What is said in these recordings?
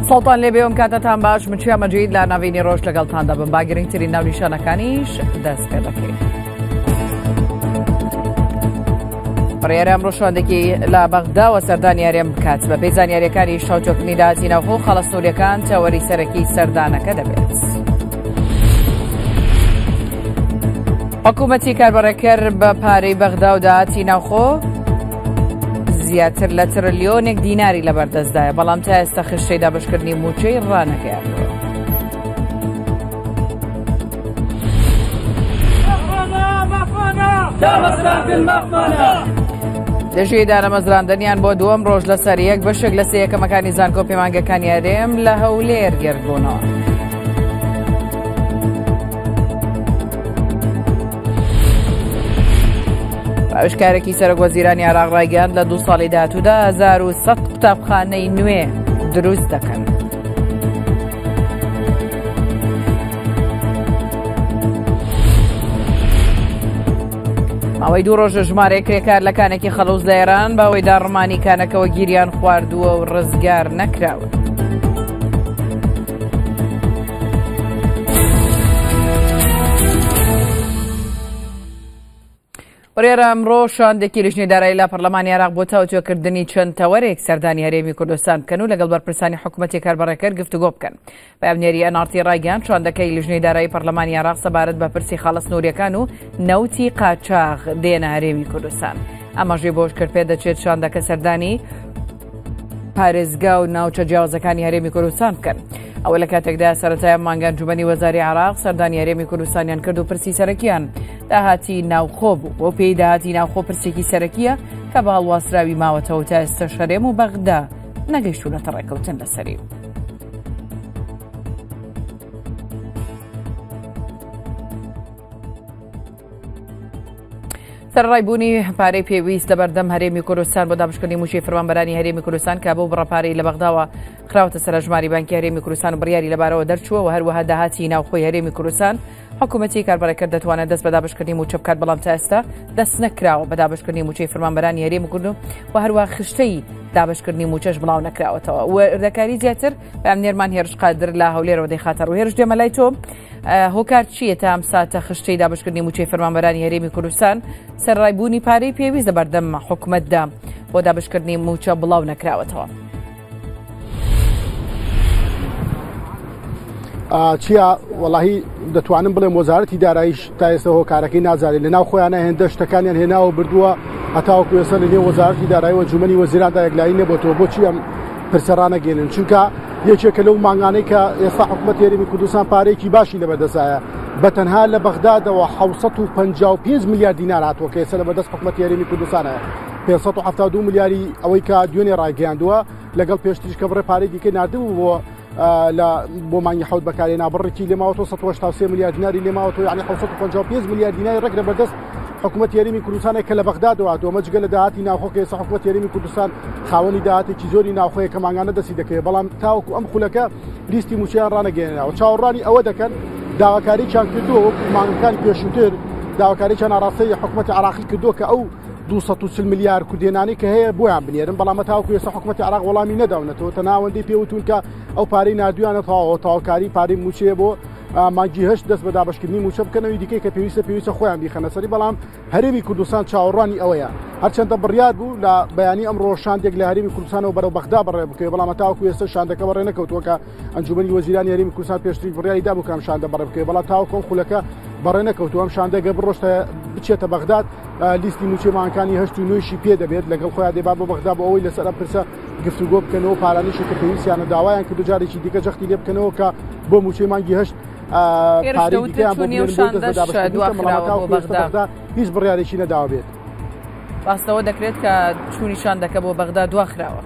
سڵتان لێ بێوم کاتتان باش من چیا مەجید لە ناوینی ڕۆژ لەگەڵتان دەبم با گرنگترین ناونیشانەکانیش دەست پێ دەکەین. بڕیارە ئەمڕۆ شۆندێکی لە بەغداوە سەردانی یاریان بکات بە پێی زانیاریەکانی شەوتۆکنی داهاتی ناوخۆ خەڵە سنووریەکان تەوەری سەرەکی سەردانەکە دەبێت. حکوومەتی کاربڕێکەر بە پارەی بەغدا و داهاتی ناوخۆ زیاتر لە تریلیۆنێک دیناری لەبەردەستدایە، بەڵام تا ئێستا خشتەی دابشکردنی موچەی ڕانەگەیاندووە. دەژێی دارەمەزراندنیان بۆ دووەم ڕۆژ لەسەر یەک بەشێک لە سێ یەکەمەکانی زانکۆ پەیمانگەکانی هەرێم لە هەولێر گەردبوونەوە. ئەوشکارێکی سەرۆکوەزیرانی عێراق ڕایگەیاند لە 2 ساڵی داهاتوودا 1100 قوتابخانەی نوێ دروست دەکەن. ماوەی 2 ڕۆژە ژمارەیە کرێکارلەکانێکی خەڵوز لە ئێران باوەی داڕمانی کانەکەوە گیریان خواردووە و ڕزگار نەکراون. بڕیارە ئەمڕۆ شۆندێکی لیژنەی دارایی لە پەرلەمانی عێراق بۆ تاوتوێکردنی چەند تەوەرێک سەردانی هەرێمی کوردستان بکەن و لەگەڵ بەرپرسانی حکوومەتی کاربڕێکەر گفتوگۆ بکەن. پایابنێری ئەنارتی ڕایگەیاند شۆندەکەی لیژنەی دارایی پەرلەمانی عێراق سەبارەت بە پرسی خاڵە سنووریەکان و نەوتی قاچاغ دێنە هەرێمی کوردستان. ئەمەژێ بۆش کرد پێ دەچێت شۆندەکە سەردانی پارێزگا و ناوچە جیاوازەکانی هەرێمی کوردستان بکەن. ئەوە لە کاتێکدا سەرەتای مانگە ئەنجومەنی وەزاری عێراق سەردانی هەرێمی کوردستانیان کرد و پرسی سەرەکیان داهاتی ناوخۆ بوو. بۆ پێی داهاتی ناوخۆ پرسێکی سەرەکیە کە بە هەڵواسراوی ماوەتەوە تا ئێستا شەرێم و بەغدا نەگەیشتوونەتە ڕێکەوتن لەسەری. سەرڕایبوونی پارەی پێویست لە بەردەم هەرێمی کوردستان بۆ دابشکردنی موچەی فەرمانبەرانی هەرێمی کوردستان کە بۆ بڕەپارەی لە بەغداوە خراوەتە سەر ژماری بانکی هەرێمی کوردستان و بڕیاری لەبارەوە دەرچووە و هەروەها داهاتی ناوخۆی هەرێمی کوردستان حکوومەتی کاربڕێکەر دەتوانێت دەست بە دابشکردنی موچە بکات، بەڵام تا ئێستا دەست نەکراوە بە دابشکردنی موچەی فەرمانبەرانی هەرێمی کوردستان و هەروە خشتەی دابشکردنی موچەش بڵاو نەکراوەتەوە. وەردەکاری زیاتر ئەمنێرمان هێرش قادر لە هەولێرەوە دەیخاتەڕ و هێرش دێمە لای تۆ هۆکار چییە تا ئەم ساتە خشتەی دابشکردنی موچەی فەرمانبەرانی هەرێمی کوردستان سەرڕایبوونی پارەی پێویست لە بەردەم حکوومەتدا بۆ دابشکردنی موچە بڵاو نەکراوەتەوە؟ چیە وەڵاهی دەتوانم بڵێم وەزارەتی داراییش تا ئێستا هۆکارەکەی نازانێت لەناو خۆیانە هێندە شتەکانیان هێناوە بردووە هەتاوەکو ئێستا لە نێو وەزارەتی دارایی و ئەنجومەنی وەزیراندا یەکلایی نەبووەوە. بۆچی ئەم پرسە ڕانەگەێنن؟ چونکە یەکێکە لەو مانگانەی کە ئێستا حکوومەتی هەرێمی کوردستان پارەیەکی باشی لەبەردەستایە بەتەنها لە بەغدادەوە 755 میلیارد دینار هاتووە کە ئێستا لەبەردەست حکوومەتی هەرێمی کوردستانە 572 میلیاری ئەوەی کە دوێنێ ڕاگەیاندووە لەگەڵ پێشتریش کە بڕێ پارەی دیکە نردبوو بۆ مانگی حەوت بەکارهێنا بڕێکی لێماوەتەوە 183 میلیارد دیناری لێماوەتەوە یعنی 755 میلیارد دیناری ڕێک لەبەردەست حکوومەتی هەرێمی کوردستانێک کە لە بەغدادەوە هاتووە مەجگە لە داهاتی ناوخۆ کە ئێستا حکوومەتی هەرێمی کوردستان خاوەنی داهاتێکی زۆری ناوخۆیە کە مانگانە دەستی دەکەوێت، بەڵام تاوەکو ئەم خولەکە لیستی موچەیان ڕانەگەێنراوە. چاوەڕوانی ئەوە دەکەن داواکارییان کردووە وەکو مانگەکانی پێشووتر داواکارییان ئاراستەی حکوومەتی عێراقی کردووە کە ئەو 240 میلیارد کوردێنانی کە هەیە بۆیان بنێرن، بەڵام تاوەکو ئێستا حکوومەتی عێراق وەڵامی نەداونەتەوە تەناوەندی پێوتون کە ئەو پارەی نردویانە تاواکاری پارەی موچەیە بۆ مانگی هەشت دەست بە دابشکردنی موچە بکەنەوەی دیکەی کە پێویستە خۆیان بیخەنە سەری، بەڵام هەرێمی کوردستان چاوەڕوانی ئەوەیە هەرچەندە بڕیار بوو لە بەیانی ئەمڕۆ شاندێک لە هەرێمی کوردستانەوە بەرەو بەغدا بڕێ بکەوێت، بەڵام تاوەکو ئێستا شاندەکە بەڕێ نەکەوتووە کە ئەنجومەنی وەزیرانی هەرێمی کوردستان پێشتری بڕیاری دابوو کە ئەم شاندە بەڕێ بکەوێت، بەڵام تاوەکو ئەم خولەکە بەڕێ نەکەوتووە. ئەم شاندەگە بڕۆشتە بچێتە بەغداد لیستی موچەی مانگەکانی هەشت و نوێشی پێ دەبێت لەگەڵ خۆیان دێبات بۆ بەغدا بۆ ئەوەی لەسەر ئەم پرسە گفتوگۆ بکەنەوە پارانیشی کە پێویستیانە داوایان کردو جارێکی دیکە جەختی لێ بکەنەوە کە بۆ موچەی مانگی هەشت پارەی دیکەیان بۆ بەغدا هیچ بڕیارێکی نەداوە بێت. ڕاستەوە دەکرێت کە چوونی شاندەکە بۆ بەغدا دواخراوە.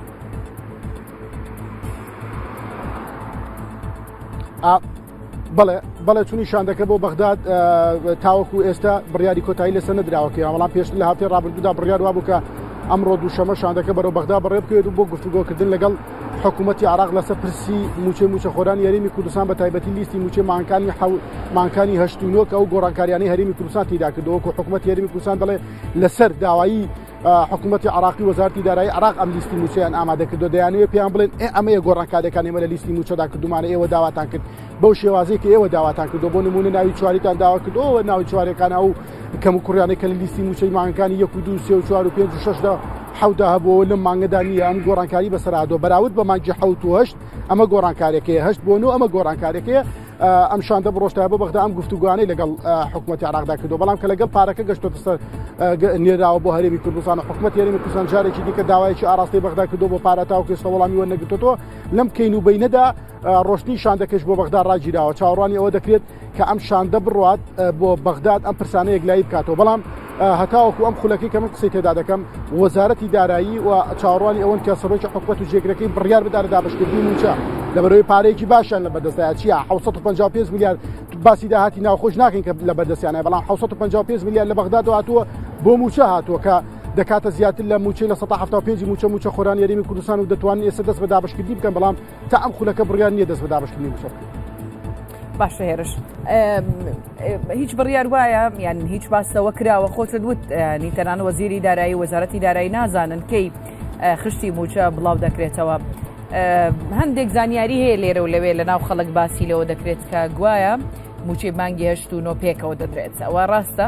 بەڵێ چوونی شاندەکە بۆ بەغداد تاوەکو ئێستا بڕیاری کۆتایی لەسەر نەدراوەکە، بەڵام پێشتر لە هەفتەی ڕابردوودا بڕیار وا بوو کە ئەمڕۆ دووشەمە شاندەکە بەرەو بەغدا بەڕێ بکەوێت و بۆ گفتوگۆکردن لەگەڵ حکوومەتی عێراق لەسەر پرسی موچە خۆرانی هەرێمی کوردستان بە تایبەتی لیستی موچەی مانگەکانی هەشت و نۆ کە ئەو گۆڕانکاریانەی هەرێمی کوردستان تێدا کردەوە کە حکوومەتی هەرێمی کوردستان دەڵێ لەسەر داوایی حکوومەتی عراقی وەزارەتی دارایی عراق ئەم لیستی موچەیان ئامادە کردو دەیانوێت پێیان بڵێن ئەمەیە گۆڕانکاریەکان ئێمە لە لیستی موچەدا کردومانە ئێوە داواتان کرد بەو شێوازەیە کە ئێوە داواتان کردو بۆ نمونە ناوی چواریتان داوا کردەوە ناوی چوارەکان ئەو کەم و کوڕیانەی کە لە لیستی موچەی مانگەکانی 1 و 2 3 و 4 و 5 و 6 حودا هەبووە لەم مانگەدا نیە ئەم گۆڕانکاری بەسەرهاتوە بەراورد بە مانگی 7 و 8 ئەمە گۆڕانکاریەکەیە 8 بۆ 9 ئەمە گۆڕانکاریەکەیە ئەم شاندە بڕۆشتای بۆ بەغدا ئەم گفتوگوانەی لەگەڵ حکوومەتی عراقدا کردو بەڵام کە لەگەڵ پارەکە گەشتۆتە سەر نێراوە بۆ هەرێمی کوردستان و حکوومەت هەرێمی کوردستان جارێکی دیکە داوایەکی ئاراستی بەغدا کردو بۆ پارە تاو کێستە وەڵامی وەرنەگرتووە لەم کەین و بەینەدا ڕۆشتنی شاندەکەش بۆ بەغدا ڕاگیراوە چاوەڕوانی ئەوە دەکرێت کە ئەم شاندە بڕوات بۆ بەغداد ئەم پرسانە یەکلایی بکاتەوە بەڵام هەتاوەکو ئەم خولەکەی کە من قسەی تێدا دەکەم وەزارەتی دارایی و چاوەڕوانی ئەوەن کە سەرۆکی حکوومەت و جێگرەکەی بڕیار بدات دابەشکردنی موچە لەبەرەوەی پارەیەکی باشیان لە بەدەستایە چیە 755 میلیارد باسی داهاتی ناوخۆش ناکەین کە لە بەردەستیانە بەڵام 755 میلیارد لە بەغداد هاتووە بۆ موچە هاتووە کە دەکاتە زیاتر لە موچەی لە 175 موچە خۆران یاریمی کوردستان و دەتوانن ئێستا دەست بە دابەشکردنی بکەن بەڵام تا ئەم خولەکە بڕیار نییە دەست بە دابەشکردنی موچە بکەن. باشە هێرش هیچ بڕیار وایە یان هیچ باسەوە کراوە خۆتت وت نیتەنان وەزیری دارایی وەزارەتی دارایی نازانن کەی خشتی موچە بڵاو دەکرێتەوە هەندێک زانیاری هەیە لێرە و لەوێ لە ناو خەڵک باسی لەوە دەکرێت کە گوایە موچەی مانگی 8 و 9 پێکەوە دەدرێت ئەوە ڕاستە؟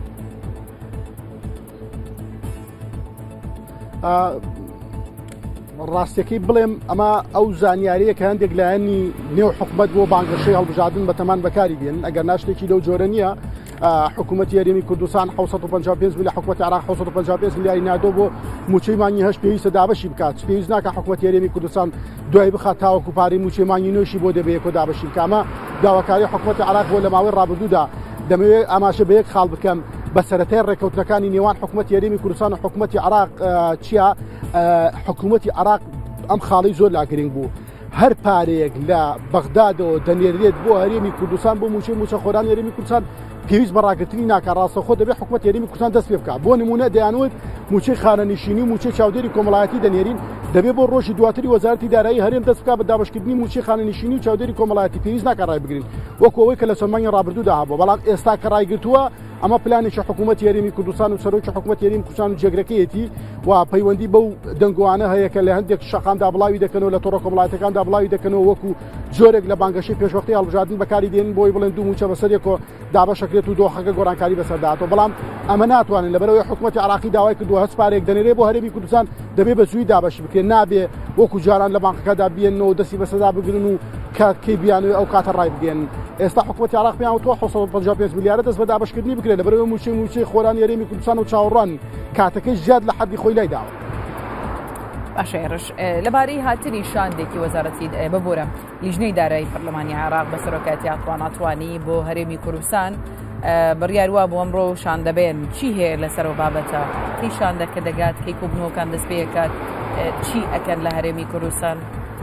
ڕاستیەکەی بڵێم ئەمە ئەو زانیاریە کە هەندێک لایەنی نێو حکوومەت بۆ بانگەشەی هەڵبژاردن بە تەمان بەکاری بێن ئەگەر ناشتێکی لەو جۆرە نییە حکوومەتی یاریمی کوردستان 755 میلیارد حکوومەتی عراق 755 میلیارد نادۆ بۆ موچەی مانگی 8 پێویستە دابەشی بکات پێویست ناکە حکوومەتی یاریمی کوردستان دوای بخات تاوەکو پارەی موچەی مانگی نوێشی بۆ دەبێت کۆ دابەشی بکە ئەمە داواکاری حکوومەتی عراق بۆ لە ماوەی ڕابردوودا دەمەوێت ئاماژە بە یەک خاڵ بکەم بە سەرەتای ڕێکەوتنەکانی نێوان حکوومەتی یاریمی کوردستان و حکوومەتی عراق چیە حکوومەتی عراق ئەم خاڵی زۆر لاگرنگ بوو هەر پارەیەک لە بەغدادەوە دەنێرێت بۆ هەرێمی کوردستان بۆ موچە خۆران یاریمی کوردستان پێویست بەڕاگرتنی ناکە ڕاستەخۆ دەبێت حکوومەت یاریمی کوردستان دەست پێ بکات بۆ نمونە دەیانوت موچەی خانەنشینی و موچەی چاودێری کۆمەڵایەتی دەنێرین دەبێت بۆ ڕۆژی دواتری وەزارەتی دارایی هەرێم دەست بکات بە دابەشکردنی موچەی خانەنشینی و چاودێری کۆمەڵایەتی پێویست ناکە ڕای بگرین وەکو ئەوەی کە لە سەرمانگی ڕابردوودا هەبوو بەڵام ئێستا کە ڕایگرتووە ئەمە پلانێکی حکوومەتی یاریمی کوردستان و سەرۆکی حکوومەت یاریمی کوردستان و جێگرەکەیەتی و پەیوەندی بەو دەنگوانە هەیە کە لە هەندێک شەقامدا بڵاوی دەکەنەوە لە تۆڕە کۆمەڵایەتەکاندا بڵاوی دەکەنەوە وەکو جۆرێک لە بانگەشەی پێشوەختی هەڵبژاردن بەکاری دێن بۆی بڵێن دوو موچە بەسەرێکۆ دابەشەکرێت و دۆخەکە گۆڕانکاری بەسەرداهاتەوە بەڵام ئەمە ناتوانن لەبەرەوەی حکوومەتی عراقی داوای کردووە هەست پارێک دەنێرێ بۆ هەرێمی کوردستان دەبێت بە زووی دابەشی بکرێن نابێ وەکو جاران لە بانکەکەدا بێنەوە دەستی بەسەدا بگرن و کاتکەی بیانوێ ئەو کاتە ڕای بگەن ئێستا حکوومەتی عراق پێیان وتووە 755 میلیارد دەست بە دابەشکردنی بکرێت لەبەرەوەی موچەی خۆران یاریمی کوردستان و چاوەڕوان کاتەکەی زیاد لە حەدی خۆی لای داوە. باشە هێرش لەبارەی هاتنی شاندێکی وەزارەتی ببورە لیژنەی دارایی پەرلەمانی عراق بە سەرۆکاتی ئاتواناتوانی بۆ هەرێمی کوردستان بڕیار وا بۆ ئەمڕۆ شان دەبێن چی هەیە لەسەر بابەتە کەی شاندەکە دەگات کەی کۆبنەوەکان دەست پێکات چی ئەکەن لە هەرێمی کوردستان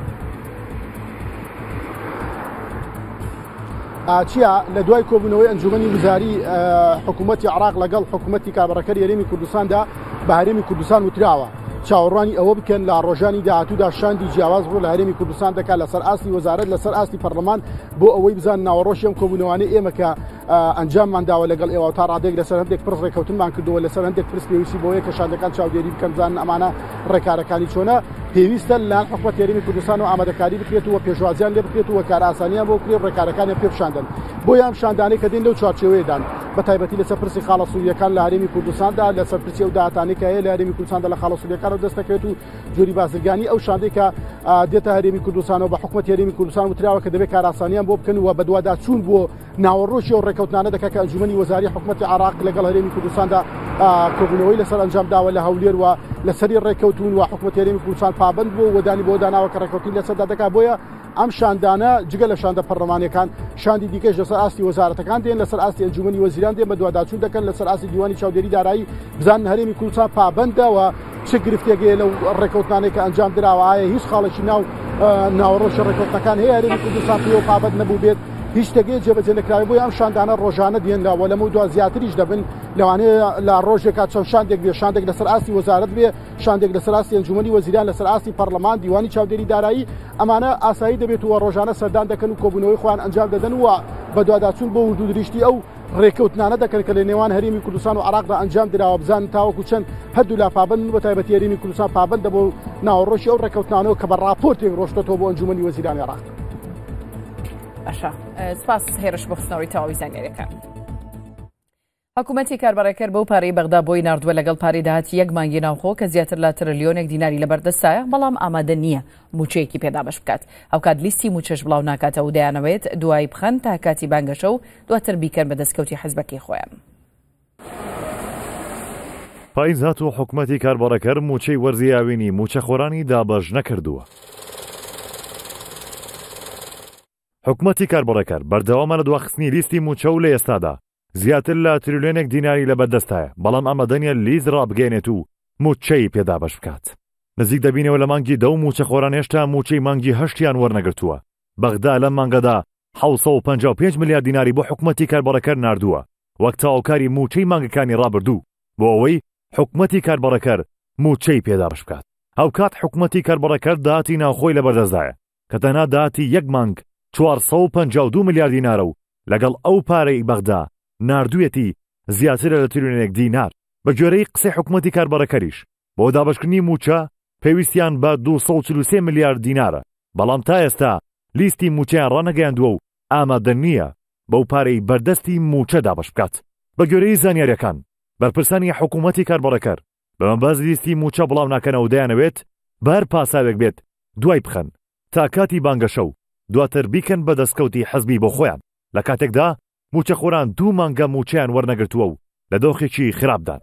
چیە لە دوای کۆبوونەوەی ئەنجومەنی وزاری حکوومەتی عراق لەگەڵ حکوومەتی کابڕەکەری یاریمی کوردستاندا بە هەرێمی کوردستان وتراوە چاوەڕوانی ئەوە بکەن لە ڕۆژانی داهاتوودا شاندی جیاواز بۆ لە هەرێمی کوردستان دەکات لەسەر ئاستی وەزارەت لەسەر ئاستی پەرلەمان بۆ ئەوەی بزان ناوەڕۆژی ئەم کۆبوونەوانەی ئێمە کە ئەنجاممانداوە لەگەڵ ئێوە تا ڕادێک لەسەر هەندێک پرس ڕێکەوتنمان کردووە لەسەر هەندێک پرس پێویستی بۆیە کە شاندەکان چاودێری بکەن بزانن ئەمانە ڕێکارەکانی چۆنە پێویستە لەلایەن حکوومەت یاریمی کوردستان و ئامادەکاری بکرێت و پێشوازیان لێ بکرێت و کار ئاسانیان بۆ بکرێت ڕێکارەکانی پێشاندن بۆ یام شاندانەی کە دێن لەو چوارچێوەیەدان بە تایبەتی لەسەر پرسی خاڵە سووریەکان لە هەرێمی کوردستاندا لەسەر پرسی و داهاتانەی کە هەیە لە هەرێمی کوردستاندا لە خاڵە سووریەکانەوە دەست دەکرێت و جۆری بازرگانی ئەو شاندەی کە دێتە هەرێمی کوردستانەوە بە حکوومەت یاریمی کوردستان وتراوە کە دەبێت کار ئاسانیان بۆ بکەن و بە دوادا چوون بۆ ناوەڕۆژی و ڕێکەوتنانە دەکات کە ئەنجومەنی وەزاری حکوومەتی عراق لەگەڵ هەرێمی کوردستاندا کۆبوونەوەی لەسەر ئەنجام داوە لە هەولێر و لەسەری ڕێکەوتون و حکوومەت یاریمی کوردستان پابند بوو وەدانی بۆ داناوە کە ڕێکەوتنی لەسەردا دەکات بۆیە ئەم شاندانە جگە لە شاندە پەرلەمانیەکان شاندی دیکەش لەسەر ئاستی وەزارەتەکان دێن لەسەر ئاستی ئەنجومەنی وەزیران دێن بە دوواداچوون دەکەن لەسەر ئاستی دیوانی چاودێری دارایی بزانن هەرێمی کوردستان پابندەوە چه گرفتێکێ لەو ڕێکەوتنانەی کە ئەنجام درراوە ئایا هیچ خاڵێکی ناوەڕۆژی ڕێکەوتنەکان هەیە هەرێمی کوردستان پێوە پابند نەبوو بێت هیچ شتێکی جێبەجێ نەکراوی بۆی ئەم شاندانە ڕۆژانە دێنراوە لەمە دو زیاتریش دەبن لەوانەیە لە ڕۆژێکا چەند شاندێک بێ شاندێک لەسەر ئاستی وەزارەت بێ شاندێک لەسەر ئاستی ئەنجومەنی وەزیران لەسەر ئاستی پەرلەمان دیوانی چاودێری دارایی ئەمانە ئاسایی دەبێت و ڕۆژانە سەردان دەکەن و کۆبوونەوەی خۆیان ئەنجام دەدەن و بە دوواداچوون بۆ وردودریشتی ئەو ڕێکەوتنانە دەکەن کە لە نێوان هەرێمی کوردستان و عێراقدا ئەنجام درراوە بزان تاوەکو چەند هەردوو لا پابند بە تایبەتی هەرێمی کوردستان پابندە بۆ ناوەڕۆژی ئەو ڕێکەوتنانەوە کە بە ڕاپۆرتێک ڕۆشتەوە بۆ ئەنجومەنی وەزیرانی عێراق. باشە سپاس هێرش بۆ خستنەوەی تەواوی زانیاریەکان. حکوومەتی کاربارەکەر بەو پارەی بەغدا بۆی ناردووە لەگەڵ پارەی داهاتی یەک مانگی ناوخۆ کە زیاتر لە تریلیۆنێک دیناری لەبەردەستایە بەڵام ئامادە نییە موچەیەکی پێدا بەش بکات. ئەو کات لیستی موچەش بڵاو ناکاتەوە و دەیانەوێت دوای بخەن تا کاتی بانگەشە و دواتر بیکەن بە دەستکەوتی حیزبەکەی خۆیان. پاییز هاتووە حکوومەتی کاربارەکەر موچەی وەرزیاوینی موچەخۆرانی دابەش نەکردووە. حکوومەتی کاربارەکەر بەردەوامە لە دواخستنی لیستی موچە و لە ئێستادا زیاتر لە تریلیۆنێک دیناری لەبەردەستایە بەڵام ئەمەدەنیە لیز ڕابگەێنێت و موچەی پێدا بەش بکات. نزیک دەبینەوە لە مانگی 10 موچەخۆران هێشتا موچەی مانگی 8یان وەرنەگرتووە. بەغدا لەم مانگەدا 755 میلیارد دیناری بۆ حکوومەتی کاربارەکەر ناردووە وەک تاوکاری موچەی مانگەکانی ڕابردوو بۆ ئەوەی حکوومەتی کاربارەکەر موچەی پێدا بەش بکات. ئەو کات حکوومەتی کاربارەکەر داهاتی ناوخۆی لەبەردەستدایە کە تەنها داهاتی یەک مانگ 452 میلیارد دینارە و لەگەڵ ئەو پارەی بەغدا ناردوویەتی زیاترە لە تریلیۆنێک دینار. بە گوێرەی قسەی حکوومەتی کاربارەکەریش بۆ دابەشکردنی موچە پێویستیان بە 243 میلیارد دینارە بەڵام تا ئێستا لیستی موچەیان ڕانەگەیاندووە و ئامادە نییە بەو پارەی بەردەستی موچە دابەش بکات. بە گوێرەی زانیاریەکان بەرپرسانی حکوومەتی کاربارەکەر بەمەبەست لیستی موچە بڵاو ناکەنەوە دەیانەوێت بەر پاساوێک بێت دوای بخەن تا کاتی بانگەشە و دواتر بیکەن بە دەستکەوتی حەزبی بۆ خۆیان. لە کاتێکدا موچەخۆران 2 مانگە موچەیان وەرنەگرتووە و لە دۆخێکی خراپدان.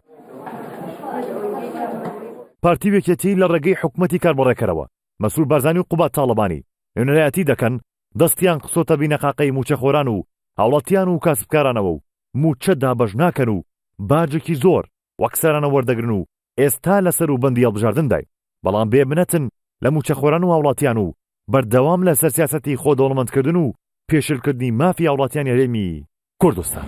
پارتی وێکێتی لە ڕێگەی حکوومەتی کاربارەکەرەوە مەسعود بارزانی و قوبات تاڵەبانی نوێنەرایەتی دەکەن دەستیان قسۆتە بینەقاقەی موچەخۆران و هاوڵاتیان و کاسبکارانەوە و موچە دابەش ناکەن و باجێکی زۆر وەکسەرانە وەردەگرن و ئێستا لەسەر و بەندی هەڵبژاردندای بەڵام بێبنەتن لە موچەخۆران و هاوڵاتیان و بەردەوام لە سەر سیاسەتی خۆدەوڵەمەندکردن و پێشلکردنی مافی هاوڵاتیان هەرێمی کوردستان.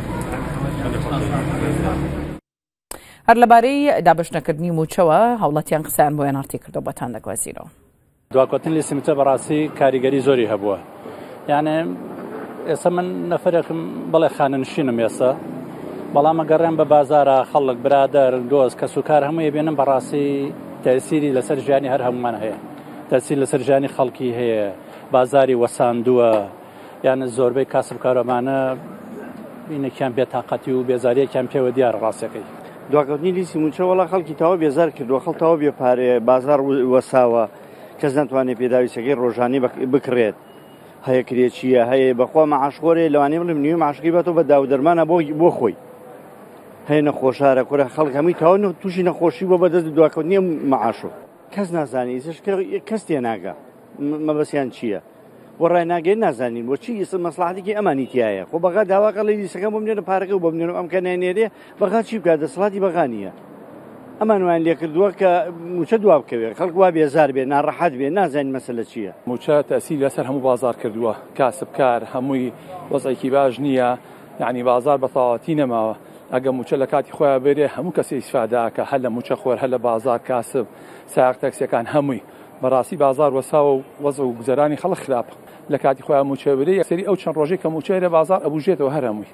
هەر لەبارەی دابەشنەکردنی موچەوە هاوڵاتیان قسەیان بۆ ئێنارتی کردەوە بەتان دەگوازیرەوە. دواکەوتن لیستی موچە بەڕاستی کاریگەری زۆری هەبووە. یانێ ئێستا من نەفەرێکم بەڵێ خانەنشینم ئێستا بەڵام ئەگەڕێم بە بازارە خەڵک برادەر دۆست کەس و کار هەموو بێنم بەڕاستی تەسیری لەسەر ژیانی هەر هەمومان هەیە. تەسیر لەسەر ژیانی خەڵکی هەیە بازاری وەساندووە یانە زۆربەی کاسبکارەمانە بینێکیان بێتاقەتی و بێزاریەکیان پێوە دیارە ڕاستەکەی. دواکەوتنی لیستی موچە وەڵا خەڵکی تاوە بێزار کردووە خەڵتەوە بێپارێ بازار وەساوە کەس ناتوانێت پێداویستەکەی ڕۆژانی بکرێت هەیە کرێچیە هەیە بەخوا مەعاشخۆرێ لەوانەیە بڵێم نیوە مەعاشقی بەتەوە بە داو دەرمانە بۆ خۆی هەیە نەخۆشارە کورە خەڵک هەمووی تاوە تووشی نەخۆشی بۆ بەدەست دواکەوتنیە مەعاشۆ کەس نازانی کەس تێناگە مەبەسیان چییە بۆ ڕای ناگەین نازانین بۆ چی ئێستا مەسلحەتێکی ئەمانی تایە خۆ بەغا داواکە لە لیستەکە بۆ بنێرە پارەکە و بۆ بنێرە ئەم کە نێنێرێ بەغا چی بکات دەسەڵاتی بەغا نییە ئەمان ویان لێ کردووە کە موچە دوا بکەوێت خەڵک وا بێزار بێ ناڕەحەت بێ نازانین مەسەلە چییە. موچە تەسیری لەسەر هەموو بازار کردووە کاسبکار هەمووی وەزعێکی باش نییە یعنی بازار بەتەواوەتی نەماوە ئەگە موچە لە کاتی خۆیان بێرێ هەموو کەسی ئیسفاداکە هەر لە موچە خۆر هەر لە بازار کاسب سایق تەکسیەکان هەمووی بەڕاستی بازار وەساوە و وەزع و گوزەرانی خەڵک خراپە لە کاتی خۆیان موچە بێرێ یەکسەری ئەو چەند ڕۆژێک کە موچەی لە بازار ئەبوژێتەوە هەر هەمووی.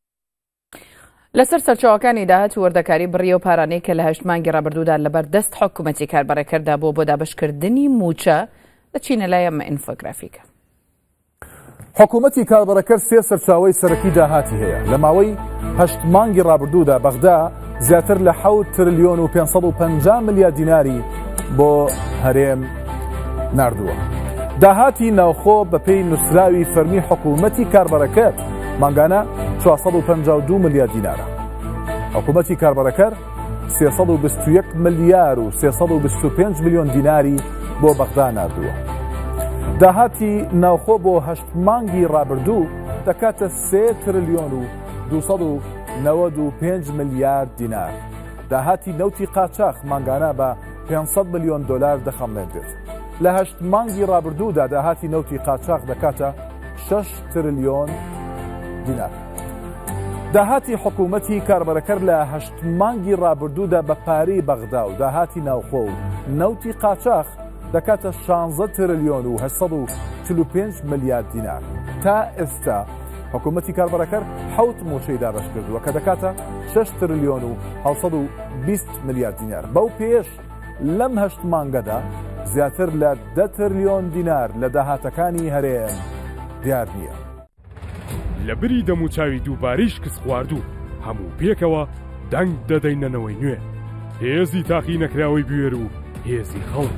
لەسەر سەرچاوەکانی داهات و وەردەکاری بڕیە و پارانەی کە لە 8 مانگی ڕابردوودا لەبەر دەست حکوومەتی کاربارەکەردا بۆ دابەشکردنی موچە دەچینە لای ئەمە ئینفۆگرافیکە. حکوومەتی کاربارەکەر 3 سەرچاوەی سەرەکی داهاتی هەیە لە ماوەی 8 مانگی ڕابردوودا بەغدا زیاتر لە 7 تریلیۆن و 550 میلیارد دیناری بۆ هەرێم ناردووە. داهاتی ناوخۆ بە پێی نووسراوی فەرمی حکوومەتی کاربارەکەر مانگانە 452 میلیارد دینارە. حکوومەتی کاربارەکەر 321 میلیارد و 325 میلیۆن دیناری بۆ بەغدا ناردووە. داهاتی ناوخۆ بۆ 8 مانگی ڕابردوو دەکاتە 3 تریلیۆن و 295 میلیارد دینار. داهاتی نەوتی قاچاق مانگانە بە 500 میلیۆن دلار دەخەمێنرێت. لە 8 مانگی ڕابردوودا داهاتی نەوتی قاچاق دەکاتە 6 تریلیۆن دینار. داهاتی حکوومەتی کاربارەکەر لە 8 مانگی ڕابردوودا بە پارەی بەغدا و داهاتی ناوخۆ و نەوتی قاچاق دەکاتە 16 تریلیۆن و 845 میلیارد دینار. تا ئێستا حکوومەتی کاربڕەکەر 7 موچەی دابش کردووە کە دەکاتە 6 تریلیۆن و 720 میلیارد دینار. بەو پێش لەم 8 مانگەدا زیاتر لە 10 تریلیۆن دینار لە داهاتەکانی هەرێم دیار نییە. لە بری دەموچاوی دووباریش کەس خواردوو هەموو پێکەوە دەنگ دەدەینەوەی نوێ، هێزی تاقی نەکراوەی بوێر و هێزی خەڵک.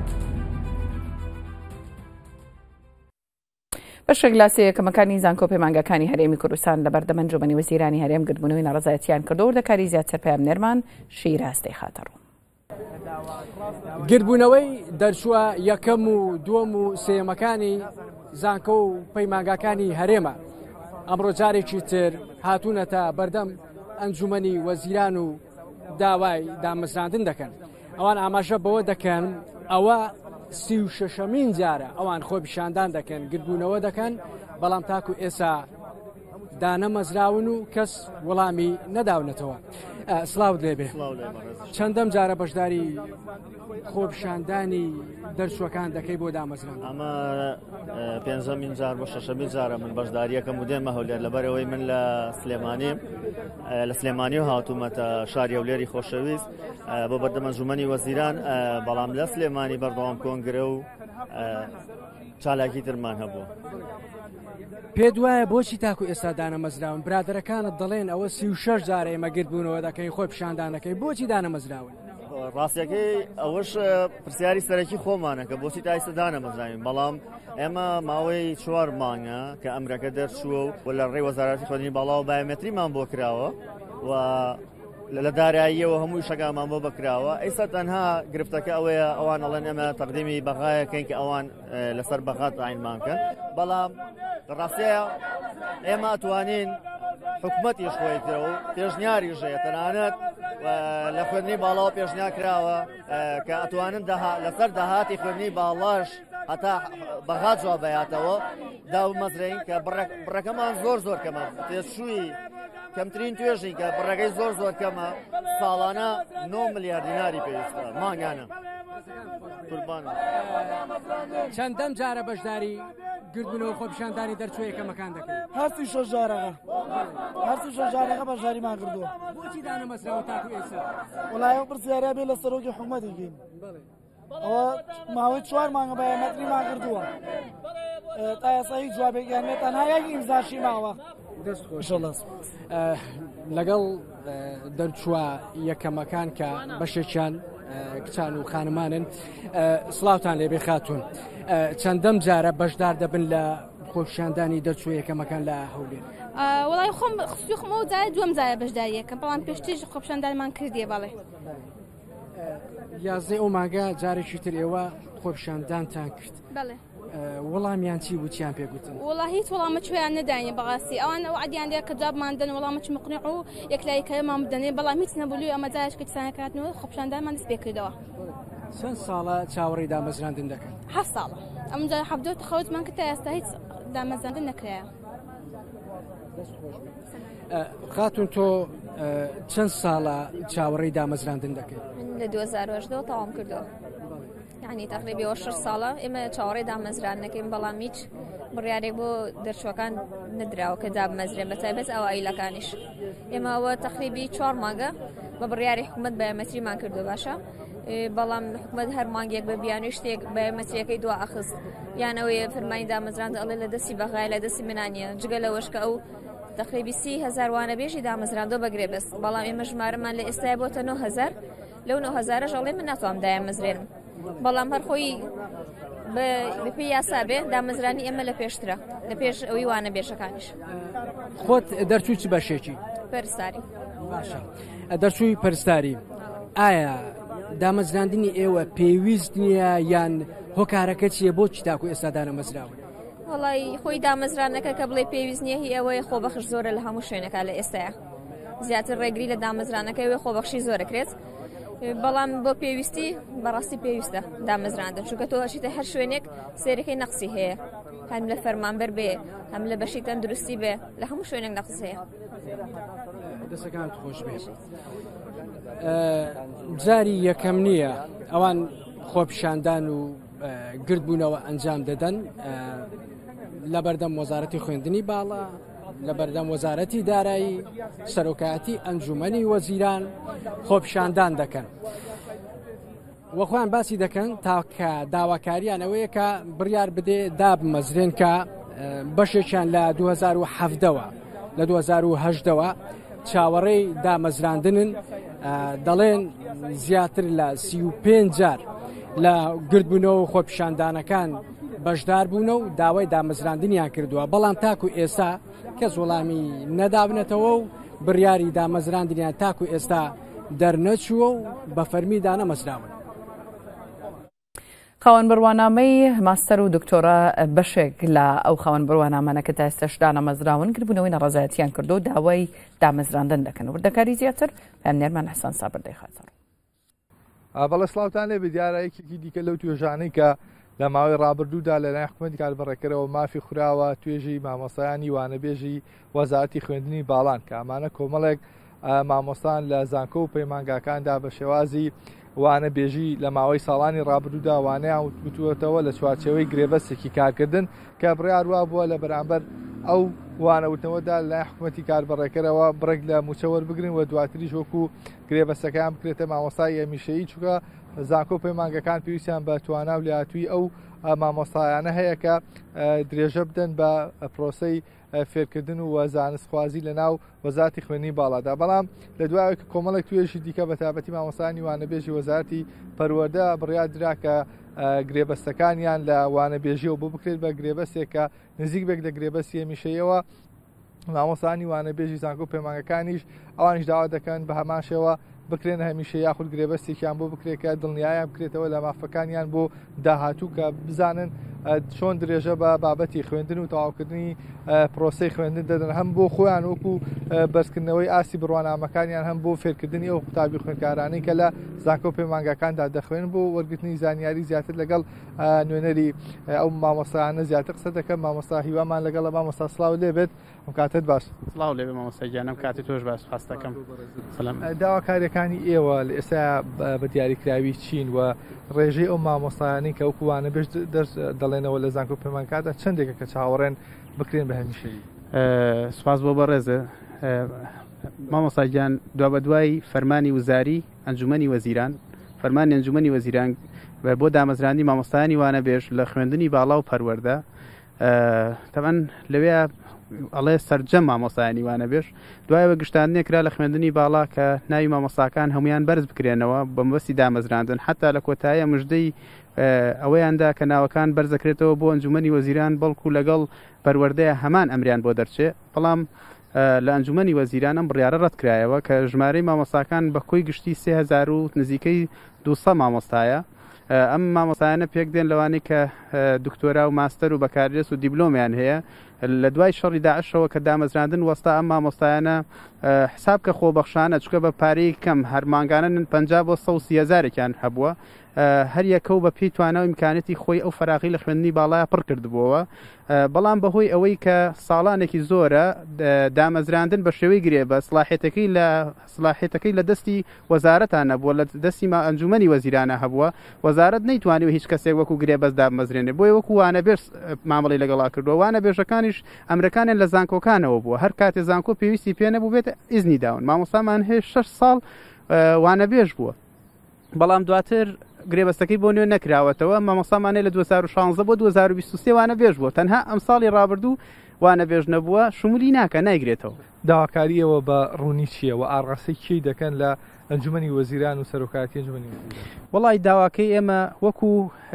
بەشێک لە سەیەکەمەکانی زانکۆ پەیمانگەکانی هەرێمی کوردستان لە بەردەم ئەنجومەنی وەزیرانی هەرێم گرتبوونەوەی ناڕەزایەتیان کردو و وردەکاری زیاتر پەیامنەرمان شیراز دەیخاتە ڕوو. گرتبوونەوەی دەرچووە یەکەم و دووەم و سێیەمەکانی زانکۆ و پەیمانگەکانی هەرێمە. ئەمڕۆ جارێکی تر هاتوونەتە بەردەم ئەنجومەنی وەزیران و داوای دامەزراندن دەکەن. ئەوان ئاماژە بەوە دەکەن ئەوە 36مین جارە ئەوان خۆپیشاندان دەکەن گرتبوونەوە دەکەن، بەڵام تاکو ئێستا دانەمەزراون و کەس وەڵامی نەداونەتەوە. سلااو لێبێ چەندەم جارە بەشداری خۆپیشاندانی دەرچووەکان دەکەی بۆ دامەزران؟ ئەمە 5مین جار بۆ 6مین جارە من بەشداریەکەم و دێمە هەولێر لەبەرەوەی من لە سلێمانی و هاتوومەتە شاری هەولێری خۆشەویست بۆ بەردەم ئەنجومەنی وەزیران، بەڵام لە سلێمانی بەردەوام کۆنگرە و چالاکی ترمان هەبوو. پێت وایە بۆچی تاکو ئێستا دانەمەزراون؟ برادەرەکانت دەڵێن ئەوە 36 جارە ئێمە گرتبوونەوە دەکەین خۆی پیشاندانەکەی، بۆچی دانەمەزراون؟ ڕاستیەکەی ئەوەش پرسیاری سەرەکی خۆمانە کە بۆچی تا ئێستا دانەمەزراوین، بەڵام ئێمە ماوەی 4 مانگە کە ئەمرەکە دەرچووە و لە ڕێی وەزارەتی خوێندنی باڵا و بایۆمێتریمان بۆ کراوە و لە داراییەوە هەمووی شەکامان بۆ بکراوە. ئێستا تەنها گرفتەکە ئەوەیە ئەوان ئەڵێن ئەمە تەقدیمی بەغایەکەین کە ئەوان لەسەر بەغات عینمانکەن، بەڵام ڕاستەیە ئێمە ئەتوانین حکوومەتی خۆیتەوە پێشنیاری ژەیە تەنانەت لە خوێندنی باڵاوە پێشنیا کراوە کە ئەتوانن لەسەر داهاتی خوێندنی باڵاش هەتا بەغات جواب بەیاتەوە داومەزرین کە بڕەکەمان زۆر کەمە، پێشووی کەمترین توێژی کە بڕەکەی زۆر کەمە، ساڵانە 9 میلیارد دیناری پێویستە مانگانە. چەندەم جارە بەشداری گرتبوونەوە خۆپیشاندانی دەرچووە یەکەمەکان دەکەن؟ هەرسی 6 جارەکە بەشداریمان کردووە. بۆچی دانەمەزراوە تاکو ئێستا؟ وەڵای ئەو پرسیارە بێ لە سەرۆکی حکوومەتێکین، ئەوە ماوەی 4 مانگە بایۆمەتریمان کردووە، تا ئێستا هیچ جوابێکیان نێت، تەنها یەک ئیمزاشی ماوە. لەگەڵ دەرچووە یەکەمەکان کە بەشێکیان کچان و خانمانن، سڵاوتان لێبێ خاتون، چەندەم جارە بەشدار دەبن لە خۆپیشاندانی دەرچووە یەکەمەکان لە هەولێر؟ وڵای خۆمەوە جارە دووەم جارە بەشداریەکەم، بەڵام پێشترش خۆپیشاندانمان کردیە. بەڵێ 11 ئەو مانگە جارێکی تر ئێوە خۆپیشاندانتان کرد. بەڵێ وەڵامیان چی بوو، چیان پێگوتن؟ وڵا هیچ وەڵامە کوێیان نەداینێ بەڕاستی، ئەوان ئەو عەدیان دێ کە جوابماندن وەڵامەی مقنع و یەکلایەکەمان بدەنێ، بەڵام هیچ نەبووی ئەمە جارێک کە چسانەکاتنەوە خۆپیشاندانمان دەست پێ کردەوە. چەند ساڵە چاوەڕێی دامەزراندن دەکەن؟ 7 ساڵە. ئەمجا 70 خەوتمان کە تا ئێستا هیچ دامەزراندن نەکرایە. خاتون تۆ چەند ساڵە چاوەڕێی دامەزراندن دەکەن؟ من لە 2010 تەواو کردەوە، یعنی تقریبا 6 ساڵە ئێمە چاوەڕێی دامەزراندنەکەین، بەڵام هیچ بڕیارێک بۆ دەرچووەکان نەدراوە کە دامەزرێن، بەتایبەت ئەو ئایلەکانیش. ئێمە ئەوە تقریبی 4 مانگە بە بڕیاری حکوومەت بایۆمەتریمان کردو باشە، بەڵام حکوومەت هەر مانگێک بە بیانوی شتێک بایۆمەتریەکەی دوا ئەخست، یان ئەوەیە فەرمانی دامەزراندن ئەڵێ لە دەستی بەغایە لە دەستی منانیە، جگە لەوەش کە ئەو تقریبی 30,000 وانە بێژی دامەزراندۆ بەگرێ بەس، بەڵام ئێمە ژمارەمان لە ئێستای بۆتە 9,000، لەو 9,000ش ئەڵێ من ناتوانم دامەزرێنم، بەڵام هەر خۆی بەپێی یاسا بێ دامەزرانی ئێمە لە پێشترە، لە پێش ئەوی وانە بێژەکانیش. خۆت دەرچوو چ بەشێکی؟ پەرستاری. باشە، دەرچووی پەرستاری، ئایا دامەزراندنی ئێوە پێویست نییە یان هۆکارەکە چییە، بۆچی تاکو ئێستا دانەمەزراون؟ وڵی خۆی دامەزرانەکە کە بڵێ پێویست نییە هی ئەوەیە خۆبەخش زۆرە لە هەموو شوێنەکە لە ئێستاە، زیاتر ڕێگری لە دامەزرانەکەی وێ خۆبەخشی زۆرەکرێت، بەڵام بۆ پێویستی بەڕاستی پێویستە دامەزراندن، چونکە تۆ هەشیتە هەر شوێنێک سێرەکەی نەقسی هەیە، هەم لە فەرمانبەر بێ، هەم لە بەشی تەندروستی بێ، لە هەموو شوێنێک نەقس هەیە. دەسەکانت خۆش بێت. جاری یەکەم نییە ئەوان خۆپیشاندان و گرتبوونەوە ئەنجام دەدەن لە بەردەم وەزارەتی خوێندنی باڵا لە بەردەم وەزارەتی دارایی سەرۆکایەتی ئەنجومەنی وەزیران خۆپیشاندان دەکەن. وەخۆیان باسی دەکەن تاکە داواکاریان ئەوەیە کە بڕیار بدێ دابمەزرێن کە بەشێکیان لە 2007ەوە لە 2010ەوە چاوەڕێی دامەزراندنن، دەڵێن زیاتر لە 35 جار لە گردبوونەوە خۆپیشاندانەکان بەشدار بوونە و داوای دامەزراندنیان کردووە، بەڵام تاکو ئێستا کەس وەڵامی نەدابنێتەوە و بڕیاری دامەزراندنیان تاکو ئێستا دەرنەچووە و بە فەرمیدا نەمەزراون. خاوەن بڕوانامەی ماستەر و دکتۆرە بەشێک لە ئەو خاوەن بڕوانامانە کە تا ئێستاش دانەمەزراون کردبوونەوەی نەڕەزایەتیان کردو و داوای دامەزراندن دەکەن. وردەکاری زیاتر پامنێرمان حەسەن سابر دەیخاتەوە. بەڵێ سڵاوتان لێ بە دیارایەکێکی دیکە لەو توێژانەی کە لە ماوەی ڕابردوودا لەلایەن حکومەتی کاربڕێکەرەوە مافی خوراوە توێژی مامۆستایانی وانەبێژی وەزارەتی خوێندنی باڵان کە ئەمانە کۆمەڵێک مامۆستان لە زانکۆ و پەیمانگاکاندا بە شێوازی وانە بێژی لە ماوەی ساڵانی ڕابردوودا وانەیان وتوەتەوە لە چوارچێوەی گرێبەستێکی کارکردن کە بڕیار وا بووە لە بەرامبەر ئەو وانەوتنەوەدا لە حکومەتی کاربڕێکەرەوە بڕێک لە موچەوە بگرن و دواتریش وەکو گرێبەستەکان بکرێتە مامۆستای هەمیشەیی چووکە زانکۆ پەیمانگەکان پێویستیان بە توانە و لاتووی ئەو مامۆستایانە هەیە کە درێژە بدەن بە پرۆسەی فێرکردن و زانستخوازی لە ناو وەزارەتی خوێندنی باڵادا. بەڵام لە دوایەوە کە کۆمەڵێک توێژی دیکە بە تایبەتی مامۆستایانی وانەبێژی وەزارەتی پەروەردە بڕیار درا کە گرێبەستەکانیان لە وانەبێژیەوە بۆ بکرێت بە گرێبەستێک کە نزیک بێک لە گرێبەستی هەمیشەیەوە مامۆستایانی وانەبێژی زانکۆ پەیمانگەکانیش ئەوانیش داوا دەکەن بە هەمان شێوە بکرێن هەمیشە یاخود گرێبەستێکیان بۆ بکرێتکە دڵنیایان بکرێتەوە لە مافەکانیان بۆ داهاتوو کە بزانن چۆن درێژە بە بابەتی خوێندن و تەواوکردنی پرۆسەی خوێندن دەدەن هەم بۆ خۆیان وەکو بەرزکردنەوەی ئاسی بڕوانامەکانیان هەم بۆ فێرکردنی ئەو قوتابی خوێندکارانەی کە لە زانکۆ پەیمانگەکاندا دەخوێن بۆ وەرگرتنی زانیاری زیاتر لەگەڵ نوێنەری ئەو مامۆستایانە زیاتر قسە دەکەم. مامۆستا هیوامان لەگەڵ مامۆستا سڵاو لێبێت ئەم کاتت باش. سڵاو لێبێ مامۆستا گیانم کاتی تۆش باش خاست دەکەم. داواکاریەکانی ئێوە لە ئێستا بە دیاریکراوی چین و ڕێژەی ئەو مامۆستایانی کە وەکو وانەبێژ دەڵێنەوە لە زانکۆ پەیمانگەکاندا چەندێکە کە چاوەڕێن بکرێن بە هەمیشەیی. سوپاس بۆ بەڕێزە مامۆستا گیان دوا بە دوای فەرمانی وزاری ئەنجومەنی وەزیران فەرمانی ئەنجومەنی وەزیران بۆ دامەزراندنی مامۆستایانی وانەبێژ لە خوێندنی باڵا و پەروەردە تەبەن لەوێ ئەڵێ سەرجەم مامۆستایانی وانەبێژ دوایەوە گشتاندنێکرا لە خوێندنی باڵا کە ناوی مامۆستاکان هەمویان بەرز بکرێنەوە بە مەبەستی دامەزراندن حتا لە کۆتاییە مژدەی ئەوەیاندا کە ناوەکان بەرزەکرێتەوە بۆ ئەنجومەنی وەزیران بەڵکو لەگەڵ پەروەردەیە هەمان ئەمریان بۆ دەرچێت. بەڵام لە ئەنجومەنی وەزیران ئەم بڕیارە ڕەت کرایەوە کە ژمارەی مامۆستاکان بە کۆی گشتی 3000 و نزیکەی 200 مامۆستایە. ئەم مامۆستایانە پێک دێن لەوانەی کە دکتۆرا و ماستەر و بەکارێز و دیبلۆمیان هەیە. لە دوای شەڕی داعشەوە کە دامەزراندن وەستا ئەم مامۆستایانە حساب کە خۆبەخشانە چکە بە پارەی کەم هەرمانگانە 50 بۆ 130,000 هەبووە هەر یەکەو بە پێی توانە و ئیمکانەتی خۆی ئەو فەراغی لە خوێندنی باڵایە پڕ کردبووەوە. بەڵام بەهۆی ئەوەی کە ساڵانێکی زۆرە دامەزراندن بە شێوەی گرێبە سلاحێتەکەی لە دەستی وەزارەتان نەبووە لە دەستی ئەنجومەنی وەزیرانە هەبووە وەزارەت نەیتوانێت هیچ کەسێک وەکو گرێبەست دامەزرێنێ بۆی وەکو وانەبێژ مامەڵی لەگەڵا کردووە. وانەبێژەکانیش ئەمریکانیان لە زانکۆکانەوە بووە هەر کاتێ زانکۆ پێویستی پێ نەبوو بێت ئیزنی داون مامۆستامان هەیە 6 ساڵ وانەبێژ بووە. بەڵام دواتر گرێبەستەکەی بۆ نوێ نەکراوەتەوە مامۆستامانەیە لە 2016 بۆ 2023 وانەبێژ بووە تەنها ئەم ساڵی ڕابردوو وانەبێژ نەبووە شمولی ناکە نایگرێتەوە. داواکاریەوە بە ڕوونی چییە و ئاڕاستەی چی دەکەن لە ئەنجومەنی وەزیران و سەرۆکایەتی ئەنجومەنی وەزیران؟ وەڵای داواکەی ئێمە وەکو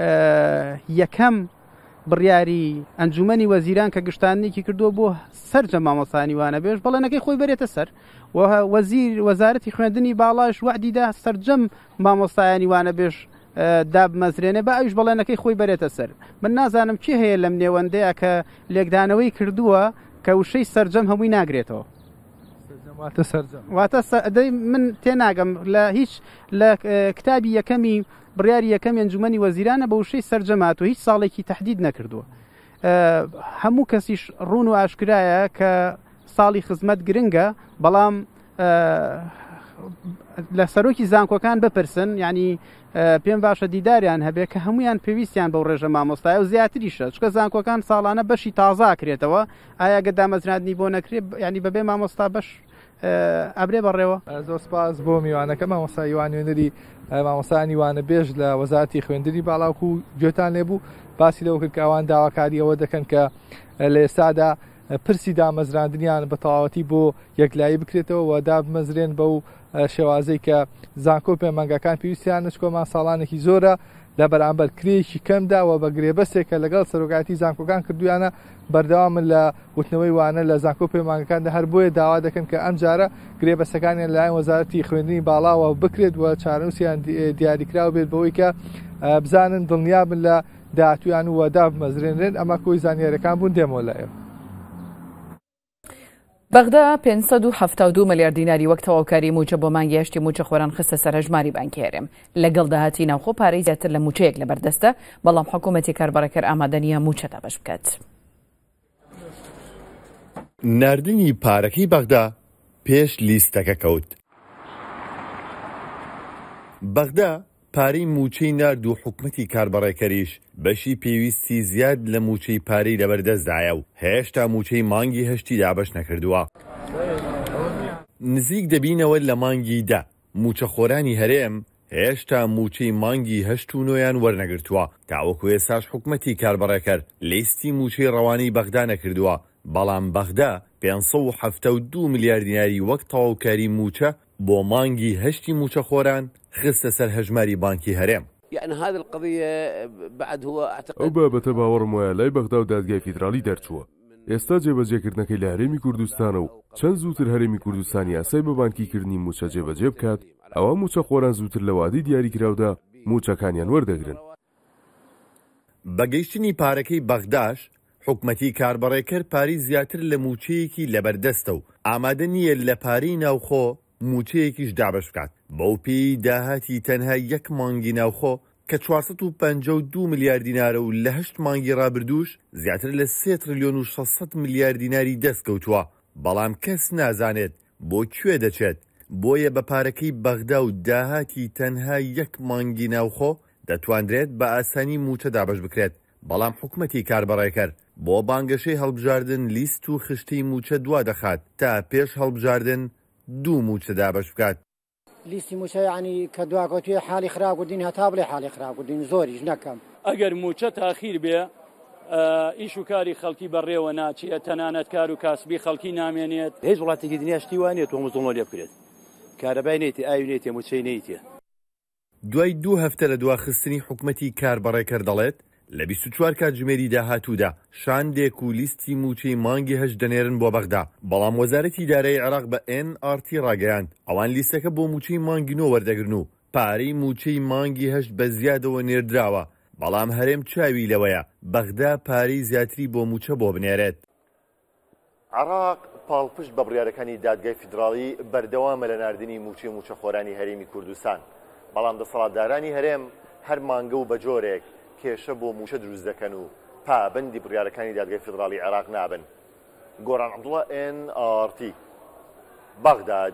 یەکەم بڕیاری ئەنجومەنی وەزیران کە گشتانێکی کردووە بۆ سەرجە مامۆستایانی وانەبێژ بەڵێنەکەی خۆی بەرێتە سەر وەزارەتی خوێندنی باڵاش وعدیدا سەرجەم مامۆستایانی وانەبێژ دابمەزرێنێ بە ئەویش بەڵێنەکەی خۆی بەرێتە سەر. من نازانم چی هەیە لەم نێوەندەیە کە لێکدانەوەی کردووە کە وشەی سەرجەم هەمووی ناگرێتەوە. واتە من تێناگەم لە هیچ لە کتابی یەکەمی بڕیاری یەکەمی ئەنجومەنی وەزیرانە بە وشەی سەرجەماتوە هیچ ساڵێکی تەحدید نەکردووە. هەموو کەسیش ڕوون و ئاشکرایە کە ساڵی خزمەت گرنگە بەڵام لە سەرۆکی زانکۆکان بپرسن ینی پێم باشە دیداریان هەبێت کە هەمویان پێویستیان بەو ڕێژە مامۆستایە و زیاتریشە چکە زانکۆکان ساڵانە بەشی تازاکرێتەوە ئایا گە دامەزراندنی بۆ نەکرێت ینی بەبێ مامۆستا بەش ئەبرێ بەڕێوە. زۆر سپاس بۆ میوانەکە مامۆستا یوان وێنەری مامۆستانی وانە بێژ لە وەزارەتی خوێندنی باڵاوکو و گوێتان لێبوو باسی لەوە کرد کە ئەوان داواکاری ئەوە دەکەن کە لە ئێستادا پرسی دامەزراندنیان بە تەواوەتی بۆ یەکلایی بکرێتەوە و دامەزرێن بەو شێوازەی کە زانکۆ پەیمانگەکان پێویستیان نشکۆمان ساڵانێکی زۆرە لە بەرامبەر کرێکی کەمداوە بە گرێبەستێکە لەگەڵ سەرۆکاتی زانکۆکان کردویانە بەردەوامن لە وتنەوەی وانە لە زانکۆ پەیمانگەکاندا هەر بۆیە داوا دەکەن کە ئەم جارە گرێبەستەکانیان لەلایەن وەزارەتی خوێندنی باڵاوە بکرێت و چارەنووسیان دیاریکراوە بێت بەوەی کە بزانن دڵنیابن لە داهاتویان و دامەزرێنرێن ئەمە کۆی زانیاریەکان بوون دێمەوە لایەوە. بەغدا 572 ملیار دیناری وەک تەواوکاری موچە بۆ مانگی هەشتی موچە خۆران خستە سەر هەژماری بانکی هەرێم لەگەڵ داهاتی ناوخۆ پارەی زیاتر لە موچەیەک لەبەردەستە بەڵام حکوومەتی کاربارەکەر ئامادە نیە موچەدا بەش بکات. ناردنی پارەکەی بەغدا پێش لیستەکە کەوت. بەغدا پارەی موچەی نارد و حکومەتی کاربڕێکەریش بەشی پێویستی زیاد لە موچەی پارەی لەبەردەستدایە و هێشتا موچەی مانگی هەشتی دابەش نەکردووە. نزیک دەبینەوە لە مانگی دا موچەخۆرانی هەرێم هێشتا موچەی مانگی هەشت و نۆیان وەرنەگرتووە تاوەکو ئێساش حکومەتی کاربڕێکەر لیستی موچەی ڕەوانەی بەغدا نەکردووە بەڵام بەغدا 572 ملیار دیناری وەک تەواوکاری موچە بۆ مانگی هەشتی موچەخۆران خستە سەر هەژماری بانکی هەرێم. يعني هذه القضية بعد هو أعتقد ئەو بابەتە باوەڕم وایە لای بەغدا و دادگای فیدرالی دەرچووە. ئێستا جێبەجێکردنەکەی لە هەرێمی کوردستانە و چەند زووتر هەرێمی کوردستانی یاسای بە بانکیکردنی موچە جێبەجێ بکات ئەوە موچەخۆران زووتر لە وادەی دیاریکراودا موچەکانیان وەردەگرن. بەگەیشتنی پارەکەی بەغداش حکومەتی کاربڕێکەر پارەی زیاتر لە موچەیەکی لەبەردەستە و ئامادە نییە لە پارەی ناوخۆ موچەیەکیش دابەش بکات بەو پێی داهاتی تەنها یەک مانگی ناوخۆ کە 452 ملیار دینارە و لە 8 مانگی ڕابردووش زیاتر لە 3 تریلیۆن و 600 ملیار دیناری دەستکەوتووە بەڵام کەس نازانێت بۆ کوێ دەچێت بۆیە بە پارەکەی بەغدا و داهاتی تەنها یەک مانگی ناوخۆ دەتوانرێت بە ئاسانی موچە دابەش بکرێت بەڵام حکومەتی کاربڕێکەر بۆ بانگەشەی هەڵبژاردن لیست و خشتی موچە دوا دەخات تا پێش هەڵبژاردن دوو موچە دابەش بکات. لیستی موچە یعنی کە دواکەوتوێ حالی خراپکردین هەتا بڵێ حالی خراپکردین زۆریش نەکەم. ئەگەر موچە تاخیر بێ ئیش و کاری خەڵکی بەڕێوە ناچێت تەنانەت کار و کاسبی خەڵکی نامێنێت هیچ وڵاتێکی دنیا شتی وانێت تۆ مزڵۆ لێ بکرێت کارەبای نێتی ئاوی نێتێ موچەی نەیتێ. دوای 2 هەفتە لە دواخستنی حکومەتی کاربڕێکەر دەڵێت لە 24 کاتژمێری داهاتوودا شاندێک و لیستی موچەی مانگی هەشت دەنێرن بۆ بەغدا بەڵام وەزارەتی دارایی عێراق بە NRT ڕاگەیاند ئەوان لیستەکە بۆ موچەی مانگی نۆ وەردەگرن و پارەی موچەی مانگی هەشت بە زیادەوە نێردراوە بەڵام هەرێم چاوی لەوەیە بەغدا پارەی زیاتری بۆ موچە بۆ بنێرێت. عێراق پاڵپشت بە بڕیارەکانی دادگای فیدراڵی بەردەوامە لە ناردنی موچەی موچەخۆرانی هەرێمی کوردستان بەڵام دەسەڵاتدارانی هەرێم هەر مانگە و بە جۆرێک کێشە بۆ موچە دروست دەکەن و پابەندی بڕیارەکانی دادگای فیدراڵی عێراق نابن. گۆران عەبدوڵڵا NRT بەغداد.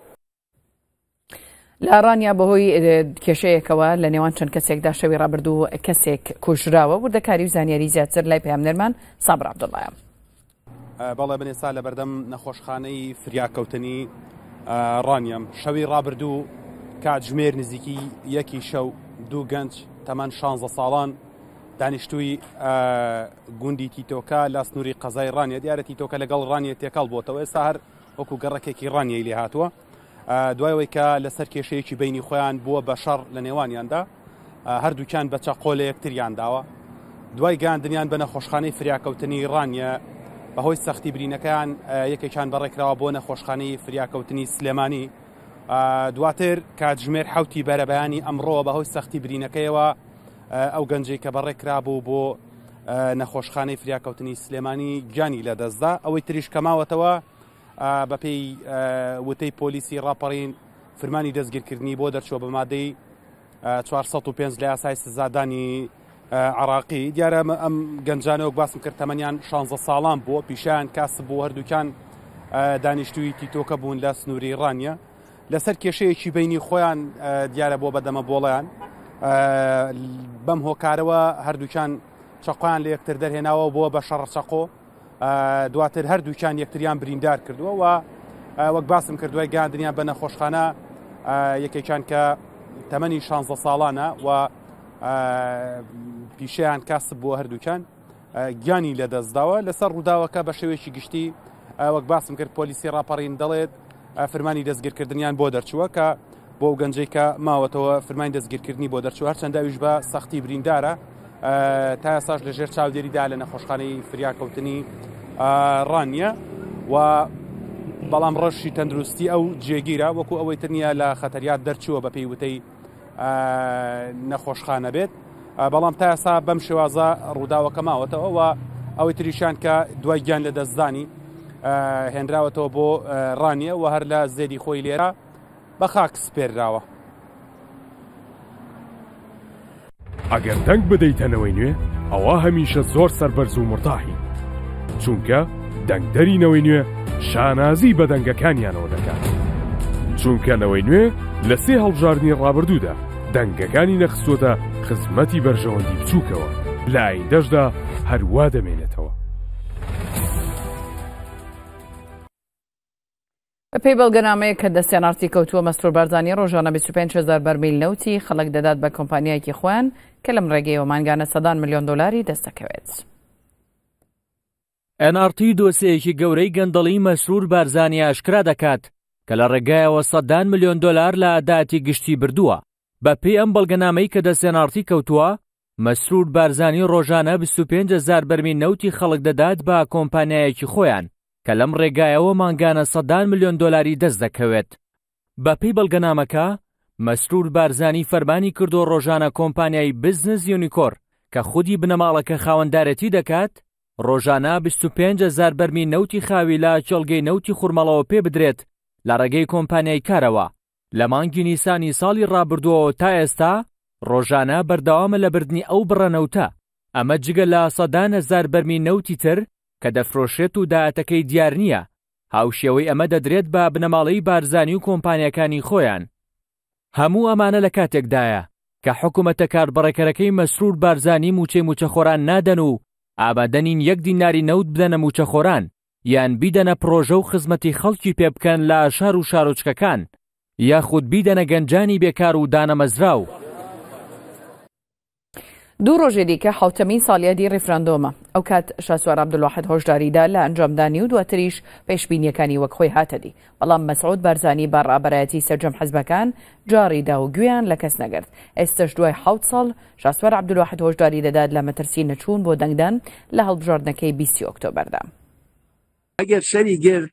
لە ئارانیا بەهۆی کێشەیەکەوە لە نێوان چەند کەسێکدا شەوی ڕابردوو کەسێک کوژراوە وردەکاری و زانیاری زیاتر لای پەیامنەرمان سابر عەبدوڵڵایە. بەڵێ بنێسا لە بەردەم نەخۆشخانەی فریاکەوتنی ڕانیەم شەوی ڕابردوو کاتژمێر نزیکی یەکی شەو دوو گەنج تەمەن 16 ساڵان دانیشتووی گوندی تیتۆکە لە سنووری قەزای ڕانیە دیارە تیتۆکە لەگەڵ ڕانیە تێکەڵ بۆتەوە ئێستا هەر وەکو گەڕەکێکی ڕانیەی لێ هاتووە دوایەوەی کە لەسەر کێشەیەکی بینی خۆیان بووە بە شەڕ لە نێوانیاندا هەردووکیان بە چەقۆ لە یەکتریان داوە دوای گاندنیان بە نەخۆشخانەی فریاکەوتنی ڕانیە بەهۆی سەختی برینەکەیان یەکێکیان بەڕێکراوە بۆ نەخۆشخانەی فریاکەوتنی سلێمانی دواتر کاتژمێر حوتی بەرەبەیانی ئەمڕۆ بەهۆی سەختی برینەکەیەوە ئەو گەنجەی کە بەڕێکرابوو بۆ نەخۆشخانەی فریاکەوتنی سلێمانی گیانی لەدەستدا ئەوەی تریش کەماوەتەوە بەپێی وتەی پۆلیسی ڕاپەڕین فرمانی دەستگیرکردنی بۆ دەرچووە بە مادەی 405 لە یاسای سزادانی عراقی دیارە ئەم گەنجانەوە باسم کرد تەمەنیان 16 ساڵان بووە پیشیان کاسب بوو هەردووکیان دانیشتووی تیتۆکە بوون لە سنووری ڕانیە لەسەر کێشەیەکی بینی خۆیان دیارە بۆ بەدەمە بۆڵیان بەم هۆکارەوە هەردووکیان چەقۆیان لە یەکتر دەرهێناوە بۆ بە شەڕچەقۆ دواتر هەردووکیان یەکتریان بریندار کردووە و وەک باسم کردووە گاندنیان بە نەخۆشخانە یەکێکیان کە تەمەنی 16 ساڵانە و پیشەیان کاسب بۆ هەردووکیان گیانی لەدەستداوە لەسەر ڕووداوەکە بە شێوەیەکی گشتی وەک باسم کرد پۆلیسی ڕاپەڕین دەڵێت فرمانی دەستگیرکردنیان بۆ دەرچووە کە بۆ ئەو گەنجەی کە ماوەتەوە فرمانی دەستگیرکردنی بۆ دەرچووە هەرچەنداویش بە سەختی بریندارە تا ئێساش لەژێر چاودێریدا لە نەخۆشخانەی فریاکەوتنی ڕانیە و بەڵام ڕەشی تەندروستی ئەو جێگیرە وەکو ئەوەی تر نییە لە خەتەریات دەرچووە بە پێی وتەی نەخۆشخانە بێت بەڵام تا ئێستا بەم شێوازە ڕووداوەکە ماوەتەوە و ئەوەی تریشان کە دوای گیان لە دەستدانی هێنراوەتەوە بۆ ڕانیە و هەر لە زێری خۆی لێرە بە خاک سپێرراوە. ئەگەر دەنگ بدەیتەنەوەی نوێ ئەوە هەمیشە زۆر سەربەرز و مرتاحی چونکە دەنگدەرینەوەی نوێ شانازی بە دەنگەکانیانەوە دەکات چونکەنەوەی نوێ لە سێ هەڵبژاردننی ڕابردوودا دەنگەکانی نەخستوتە خزمەتی بەرژەوەندی بچووکەوە لە ئایندەشدا هەروە دەمێنێتەوە. پێی بەڵگەنامەیە کە دەستیانارتی کەوتووە مەسرور بارزانی ڕۆژانە 25,000 بەرمیل نەوتی خەڵک دەدات بە کۆمپانیایەکی خۆیان کە لەم ڕێگەیەوە مانگانە 100 ملیۆن دۆلاری دەستەکەوێت. NRT دۆسەیەکی گەورەی گەندەڵی مەسرور بارزانی ئاشکرا دەکات کە لە ڕێگایەوە 100 ملیۆن دۆلار لە ئاداتی گشتی بردووە. بە پێی ئەم بەڵگەنامەی کە دەستیانارتی کەوتووە مەسرور بارزانی ڕۆژانە 25,000 بەرمیل نەوتی خەڵک دەدات بە کۆمپانیایەکی خۆیان کە لەم ڕێگایەوە مانگانە 100 ملیۆن دۆلاری دەست دەکەوێت. بە پێی بەڵگەنامەکە مەسرور بارزانی فەرمانی کردو ڕۆژانە کۆمپانیای بزنس یونیکۆر کە خودی بنەماڵەکە خاوەندارەتی دەکات ڕۆژانە 25,000 بەرمیل نەوتی خاوی لە چۆڵگەی نەوتی خوورمەڵەوە پێ بدرێت لە ڕێگەی کۆمپانیای کارەوە. لە مانگی نیسانی ساڵی ڕابردووەوە تا ئێستا ڕۆژانە بەردەوامە لە بردنی ئەو بڕەنەوتە. ئەمە جگە لە 100,000 بەرمیل نەوتی تر کە دەفرۆشێت و داهاتەکەی دیار نییە. هاوشێوەی ئەمە دەدرێت بە بنەماڵەی بارزانی و کۆمپانیەکانی خۆیان. هەموو ئەمانە لە کاتێکدایە کە حکوومەتە کاربڕێکەرەکەی مەسرور بارزانی موچەی موچەخۆران نادەن و ئابادەنین 1 دیناری نەوت بدەنە موچەخۆران یان بیدەنە پرۆژە و خزمەتی خەڵکی پێ بکەن لە شار و شارۆچکەکان یاخود بیدەنە گەنجانی بێکار و دانەمەزراو. دوو ڕۆژێ دیکە حوتەمین ساڵیادی ڕیفراندۆمە. ئەو کات شاسوار عەبدولواحید هۆشداریدا لە ئەنجامدانی و دواتریش پێشبینیەکانی وەک خۆی هاتەدی. بەڵام مەسعود بارزانی بە ڕابەرایەتی سەرجەم حەزبەکان جاڕیدا و گوێیان لە کەس نەگرت. ئێستش دوای 7 ساڵ شاسوار عەبدولواحید هۆشداری دەدات لە مەترسی نەچوون بۆ دەنگدان لە هەڵبژاردنەکەی 20 ئۆکتۆبەردا. ئەگەر سەری گرت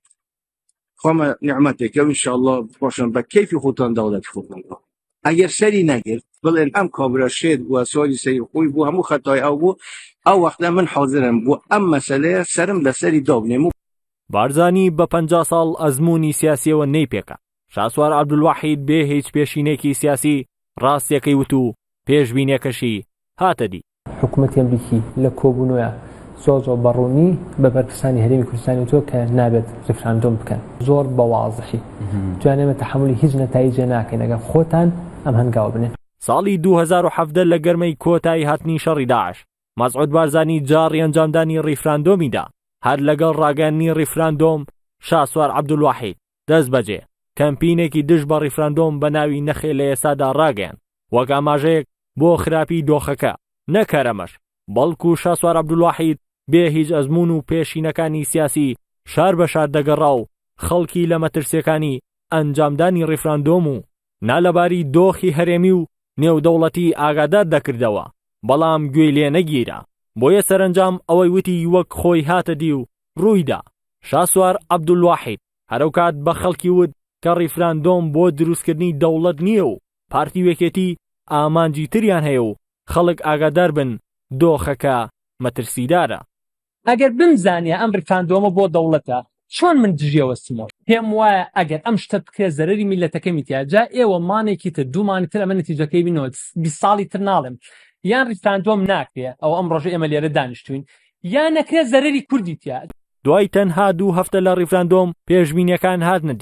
خۆمە نیعمەتێکە و ئینشاءالله باشن بە کەیفی خۆتان دەوڵەتی خۆتانەوە. ئەگەر سەری نەگرت بڵێن ئەم کابرا شێت بووە سۆری سەری خۆی بوو هەموو خەتای ئەو بوو ئەو وەختە من حاضرم بوو ئەم مەسەلەیە سرم لەسەری دابنێم. بارزانی بە 50 ساڵ ئەزموونی سیاسیەوە نەیپێکە. شاسوار عەبدولواحید بێ هیچ پێشینێکی سیاسی ڕاستیەکەی وت و پێشبینیەکەشی هاتەدی. حکوومەتی ئەمریکی لە کۆبوونەوە زۆر بەڕوونی بە بەرپرسانی هەرێمی کوردستانی تۆ کە نابێت ڕیفراندۆم بکەن زۆر بەواضحی توانێمە تەحملی هیچ نەتایجێ ناکەین ئەگەر خۆتان ئەم هەنگاوە بنێن. ساڵی 2017 لە گەرمەی کۆتایی هاتنی شەڕی داعش مەسعود بارزانی جاڕی ئەنجامدانی ڕیفراندۆمیدا هەر لەگەڵ ڕاگەاندنی ڕیفراندۆم شاسوار عەبدولواحید دەست بەجێ کەمپینێکی دژ بە ڕیفراندۆم بە ناوی نەخێ لە ئێستادا ڕاگەیان وەک ئاماژەیەک بۆ خراپی دۆخەکە نەکەرەمەش بەڵکو شاسوار عەبدولواحید بێ هیچ ئەزمون و پێشینەکانی سیاسی شار بە شار دەگەڕا و خەڵکی لە مەترسیەکانی ئەنجامدانی ڕیفراندۆم و نالەباری دۆخی هەرێمی و نێودەوڵەتی ئاگادار دەکردەوە بەڵام گوێی لێ نەگیرا. بۆیە سەرنجام ئەوەی وتی وەک خۆی هاتەدی و ڕوویدا. شاسوار عەبدولواحید هەرەو کات بە خەڵکی وت کە ڕیفراندۆم بۆ دروستکردنی دەوڵەت نییە و پارتی وێکێتی ئامانجی تریان هەیە و خەڵک ئاگادار بن دۆخەکە مەترسیدارە. ئەگەر بمزانێ ئەم ڕیفراندۆمە بۆ دەوڵەتە چۆن من دژیەوەستمەوە پێم وایە ئەگەر ئەم شتە بکرێ زەرەری میلەتەکەمی تیا جا ئێوە مانێکی تر دوومانی تر ئەمە نەتیجەکەی بینەوە 20 ساڵی تر ناڵێم یان ڕیفراندۆم ناکرێ ئەو ئەم ڕۆژە ئێمە لێرە دانیشتوین یان نەکرێ زەرەری کوردی تیا. دوای تەنها 2 هەفتە لە ڕیفراندۆم پێشبینیەکان هاتنەدی و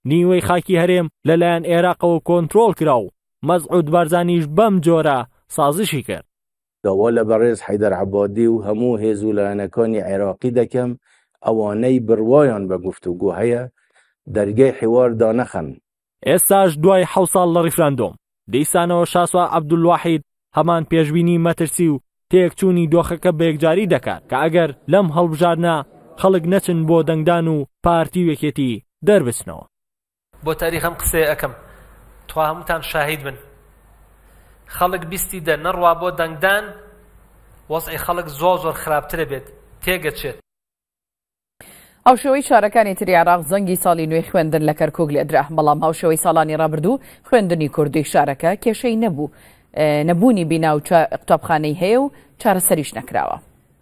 نیوەی خاکی هەرێم لەلایەن عێراقەوە کۆنتڕۆڵ کرا و مەزعود بارزانیش بەم جۆرە سازشی کرد. داوا لە بەڕێز حەیدەر عەبادی و هەموو هێزولایەنەکانی عێراقی دەکەم ئەوانەی بڕوایان بە گفتوگۆ هەیە دەرگای حیوار دانەخەن. ئێستاش دوای 7 ساڵ لە ڕیفراندۆم دیسانەوە شاسوە عەبدولواحید هەمان پێشبینی مەترسی و تێکچوونی دۆخەکە بە یەکجاری دەکات کە ئەگەر لەم هەڵبژارنا خەڵک نەچن بۆ دەنگدان و پارتی وەکێتی دەربچنەوە. بۆ تاریخم قسەیە ئەەکەم توا هەمووتان شاهید بن خەڵک بیستی دە نەڕوا بۆ دەنگدان وەزعی خەڵک زۆر خراپترە بێت تێگەچێت. هاوشێوەی شارەکانی تری عێراق زەنگی ساڵی نوێی خوێندن لە کەرکووک لێدرا بەڵام هاوشێوەی ساڵانی ڕابردوو خوێندنی کوردی شارەکە کێشەی نەبوونی بیناو قوتابخانەی هەیە و چارەسەریش نەکراوە.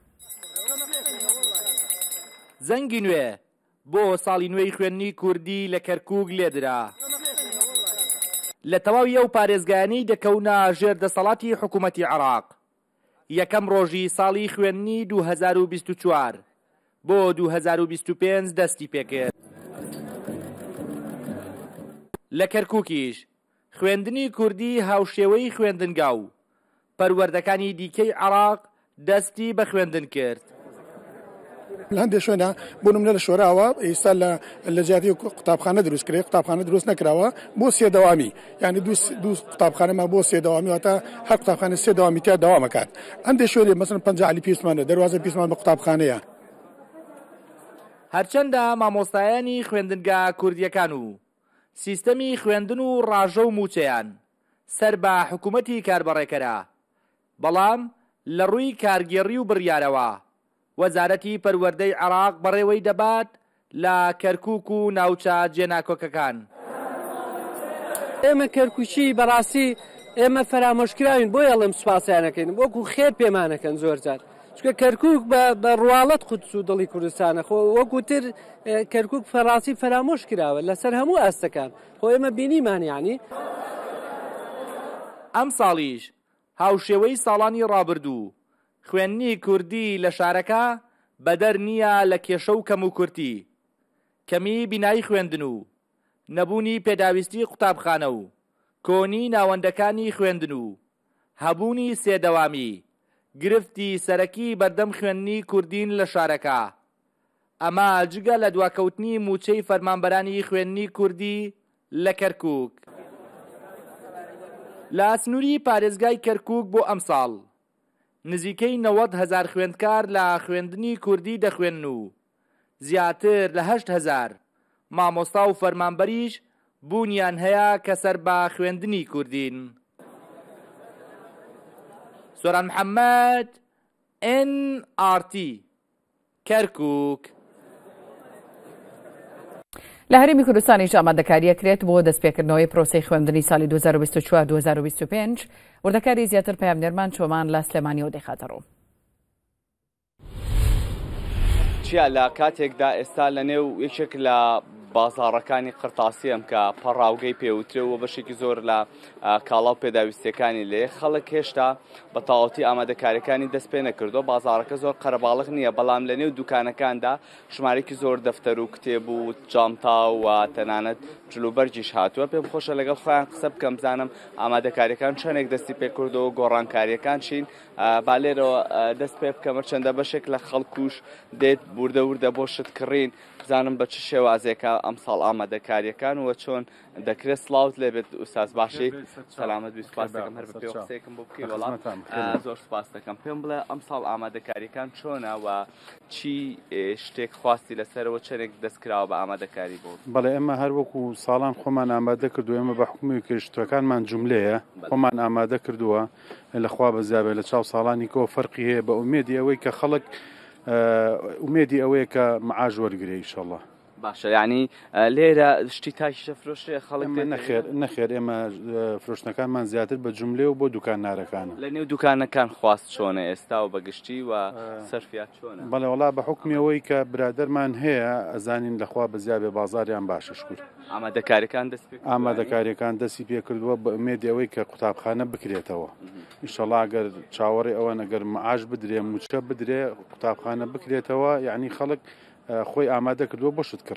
زەنگی نوێ بۆ ساڵی نوێی خوێندنی کوردی لە کەرکووک لێدرا لە تەواوی ئەو پارێزگایانەی دەکەونە ژێر دەسەڵاتی حکوومەتی عێراق یەکەم ڕۆژی ساڵی خوێندنی 2024 بۆ 2025 دەستی پێکرد. لە کەرکووکیش خوێندنی کوردی هاوشێوەی خوێندنگا و پەروەردەکانی دیکەی عێراق دەستی بە خوێندن کرد. لە هەندێک شوێنە بۆ نمونە لە شۆراوە ئێستا لە جیاتی قوتابخانە دروست کرێ قوتابخانە دروست نەکراوە بۆ سێدەوامی یعنی دوو قوتابخانەمە بۆ سێدەوامی واتە هەر قوتابخانە سێدەوامی تیا دەوامەکات. هەندێک شوێنێ مەسەڵەن پەنجا عەلی پیسمانە دەواازە پیسمان بە قوتابخانەیە. هەرچەندە مامۆستایانی خوێندنگا کوردیەکان و سیستەمی خوێندن و ڕاژە و موچەیان سەر بە حکوومەتی کاربەڕێکەرە بەڵام لە ڕووی کارگێڕی و بڕیارەوە وەزارەتی پەروەردەی عێراق بەڕێوەی دەبات لە کەرکووک و ناوچە جێناکۆکەکان. ئێمە کەرکووکی بەڕاستی ئێمە فەرامۆشکراوین بۆ ئەڵێم سوپاسیانەکەین وەکو خێر پێمانەکەن زۆرجار چکە کەرکووک بە ڕواڵەت قودس و دڵی کوردستانە خۆ وەکوتر کەرکووک فەڕاستی فەرامۆش کراوە لەسەر هەموو ئاستەکان خۆ ئێمە بینیمان یانی. ئەم ساڵیش هاوشێوەی ساڵانی ڕابردوو خوێندنی کوردی لە شارەکە بەدەر نییە لە کێشە و کەم و کورتی کەمی بینایی خوێندن و نەبوونی پێداویستی قوتابخانە و کۆنی ناوەندەکانی خوێندن و هەبوونی سێدەوامی گرفتی سەرەکی بەردەم خوێندنی کوردین لە شارەکە. ئەمە جگە لە دواکەوتنی موچەی فەرمانبەرانی خوێندنی کوردی لە کەرکووک. لە ئاسنووری پارێزگای کەرکووک بۆ ئەم ساڵ نزیکەی 90,000 خوێندکار لە خوێندنی کوردی دەخوێن و زیاتر لە 8,000 مامۆستا و فەرمانبەریش بوونیان هەیە کە سەر بە خوێندنی کوردین. سۆران محەممەد NRT کەرکووک. لە هەرێمی کوردستانیش ئامادەکاریە کرێت بۆ دەستپێکردنەوەی پرۆسەی خوێندنی ساڵی 2024-2025 وردەکاری زیاتر پەیامنێرمان چۆمان لە سلێمانیەوە دەخاتەڕۆ. چیا لە کاتێکدا ئێستا لە نێو یەکێک لە بازاڕەکانی قرتاسیم کە پەڕاوگەی پێوترەوە بەشێکی زۆر لە کاڵاو پێداویستەکانی لێ خەڵک هێشتا بە تەواوەتی ئامادەکاریەکانی دەست پێ نەکردو. بازاڕەکە زۆر قەرەباڵغ نییە بەڵام لە نێو دوکانەکاندا ژمارەی زۆر دەفتەر و کتێب و جامتا و تەنانەت جلوبەرجیش هاتووە. پێم خۆشە لەگەڵ خۆیان قسە بکەم بزانم ئامادەکاریەکان چەندێک دەستی پێکردەوە گۆڕانکاریەکان چین با لێرەوە دەست پێ بکەمە چەندە بەشێک لە خەڵکوش دێت وردە وردە بۆ شتکڕین بزانم بە چ شێوازێکە ئەمساڵ ئامادەکاریەکان وە چۆن دەکرێت سڵاوت لێبێت ئوستاز باشی سەلامەت وی سوپاس دەکەم هەر بە پێ قسەیەکم بۆ بکەی وەڵام زۆر سوپاس دەکەم. پێم بڵێ ئەمساڵ ئامادەکاریەکان چۆنە و چی شتێک خواستی لەسەرەوە چەندێک دەستکراوە بە ئامادەکاری بۆ؟ بەڵێ ئێمە هەر وەکو ساڵان خۆمان ئامادە کردو ئێمە بە حکومی کەشتەکانمان جوملەیە خۆمان ئامادە کردووە لەخوا بەزیابێت لە چاو ساڵانی کۆ فەرقی هەیە بە ئومێدی ئەوەی کە خەڵک ئومێدی ئەوەیە کە معاش وەرگرێ ئینشەڵڵا. باشە یعنی لێرە شتی تاکیشە فرۆشتێ خەڵک نەخێر ئێمە فرۆشتەکانمان زیاتر بە جوملێ و بۆ دوکانارەکانە. لە نێو دوکانەکان خواست چۆنە ئێستا و بەگشتی و سەرفیات چۆنە؟ بەڵێ وڵا بە حکمیەوەی کە برادەرمان هەیە ئەزانین لەخوا بەزیابێ بازاریان باشە شکر. ئامادەکاریەکان دەستی پێکردووە بە ئومێدی ئەوەی کە قوتابخانە بکرێتەوە. ئینشەڵڵا ئەگەر چاوەڕێ ئەوەن ئەگەر معاش بدرێ موچە بدرێ قوتابخانە بکرێتەوە یعنی خەڵک خۆی ئامادە کردووە بۆ شتکڕین.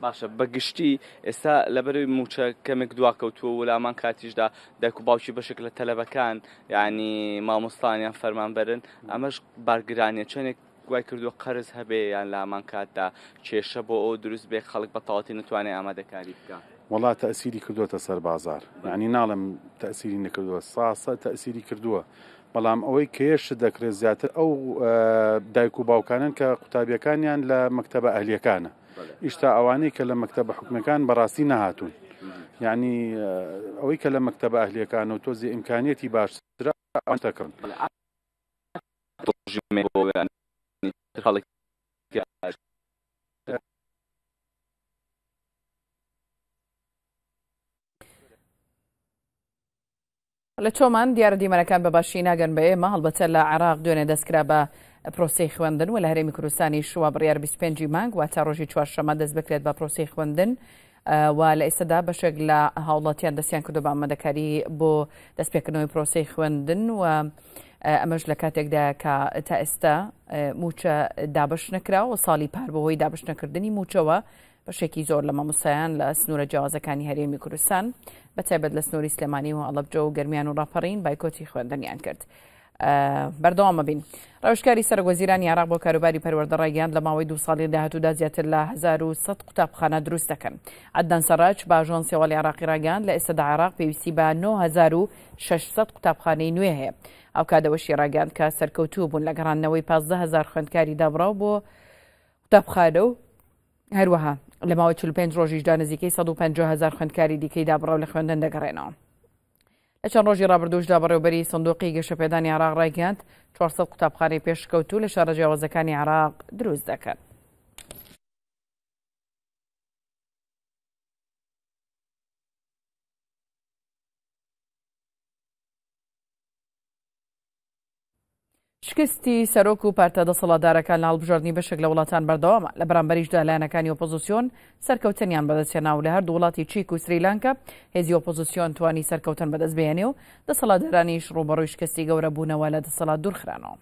باشە بەگشتی ئێستا لەبەروی موچە کەمێک دواکەوتووە و لامان کاتیشدا دایک و باوکی بەشێک لە تەلەبەکان یعنی مامۆستانیان فەرمانبەرن ئەمەش بارگرانیە چەندێک وای کردووە قەرز هەبێ یان لامان کاتدا کێشە بۆ ئەو دروست بێ خەڵک بە تەواوەتی نتوانێت ئامادەکاری بکات. وڵات تەسیری کردووەتە سەر بازار یعنی ناڵم تەسیری نەکردووە ساسە تەسیری کردووە بەڵام ئەوەی کێش دەکرێت زیاتر ئەو دایک و باوکانن کە قوتابیەکانیان لە مەکتەبە ئەهلیەکانە ئیشتا ئەوانەی کە لە مەکتەبە حکومەکان بەڕاستی نەهاتوون یعنی ئەوەی کە لە مەکتەبە ئەهلیەکان و تۆزی ئیمکانیەتی باشترە ئەوان تەکڕن لە چۆمان دیارە دیمەنەکان بەباشی ناگەن بە ئێمە هەڵبەتە لە عێراق دوێنێ دەستکرا بە پرۆسەی خوێندن و لە هەرێمی کوردستانی شووا بڕیار 25 مانگ واتە ڕۆژی چوارشەمە دەست بکرێت بە پرۆسەی خوێندن و لە ئێستادا بەشێک لە هاوڵاتیان دەستیان کردو بە ئامادەکاری بۆ دەستپێکردنەوەی پرۆسەی خوێندن و ئەمەش لە کاتێکدا کە تا ئێستا موچە دابش نەکراوە و ساڵی پار بەهۆی دابش نەکردنی موچەوە بەشێکی زۆر لە مامۆستایان لە سنوورە جیاوازەکانی هەرێمی کوردستان بەتایبەت لە سنووری سلێمانی و ئەڵەبجە و گەرمیان و ڕاپەڕین بایکۆتی خوێندنیان کرد. بەردەوامە بین ڕەوشکاری سەرۆکوەزیرانی عێراق بۆ کاروباری پەروەردە ڕایگەاند لە ماوەی 2 ساڵی داهاتوودا زیاتر لە 1100 قوتابخانە دروست دەکەن. عەدنان سەراج بە ئاژانسی هەواڵی عێراقی ڕایگەاند لە ئێستادا عێراق پێویستی بە 9600 قوتابخانەی نوێ هەیە. ئەو کادەوەشی ڕایگەاند کە سەرکەوتوو بوون لە گەڕاندنەوەی 15000 خوێندکاری دابڕاو بۆ قوتابخانە و هەروەها لە ماوەی 45 ڕۆژیشدا نزیکەی 150,000 خوێندکاری دیکەی دابڕاو لە خوێندن دەگەڕێنەوە. لە چەند ڕۆژی ڕابردووشدا بەڕێوەبەری سندوقی گەشەپێدانی عێراق ڕایگەاند 400 قوتابخانەی پێشکەوتوو لە شارە جیاوازەکانی عێراق دروست دەکەن. شکستی سەرۆک و پارتە دەسەڵاتدارەکان لە هەڵبژاردننی بەشێک لە وڵاتان بەردەوامە لە بەرامبەریشدا لایەنەکانی ئۆپۆزیسیۆن سەرکەوتنیان بەدەستهێنا و لە هەردوو وڵاتی چیک و سریلانکا هێزی ئۆپۆزیسیۆن توانی سەرکەوتن بەدەست بێنێ و دەسەڵاتدارانیش ڕوبەڕووی شکستی گەورە بوونەوە لە دەسەڵات دوورخرانەوە.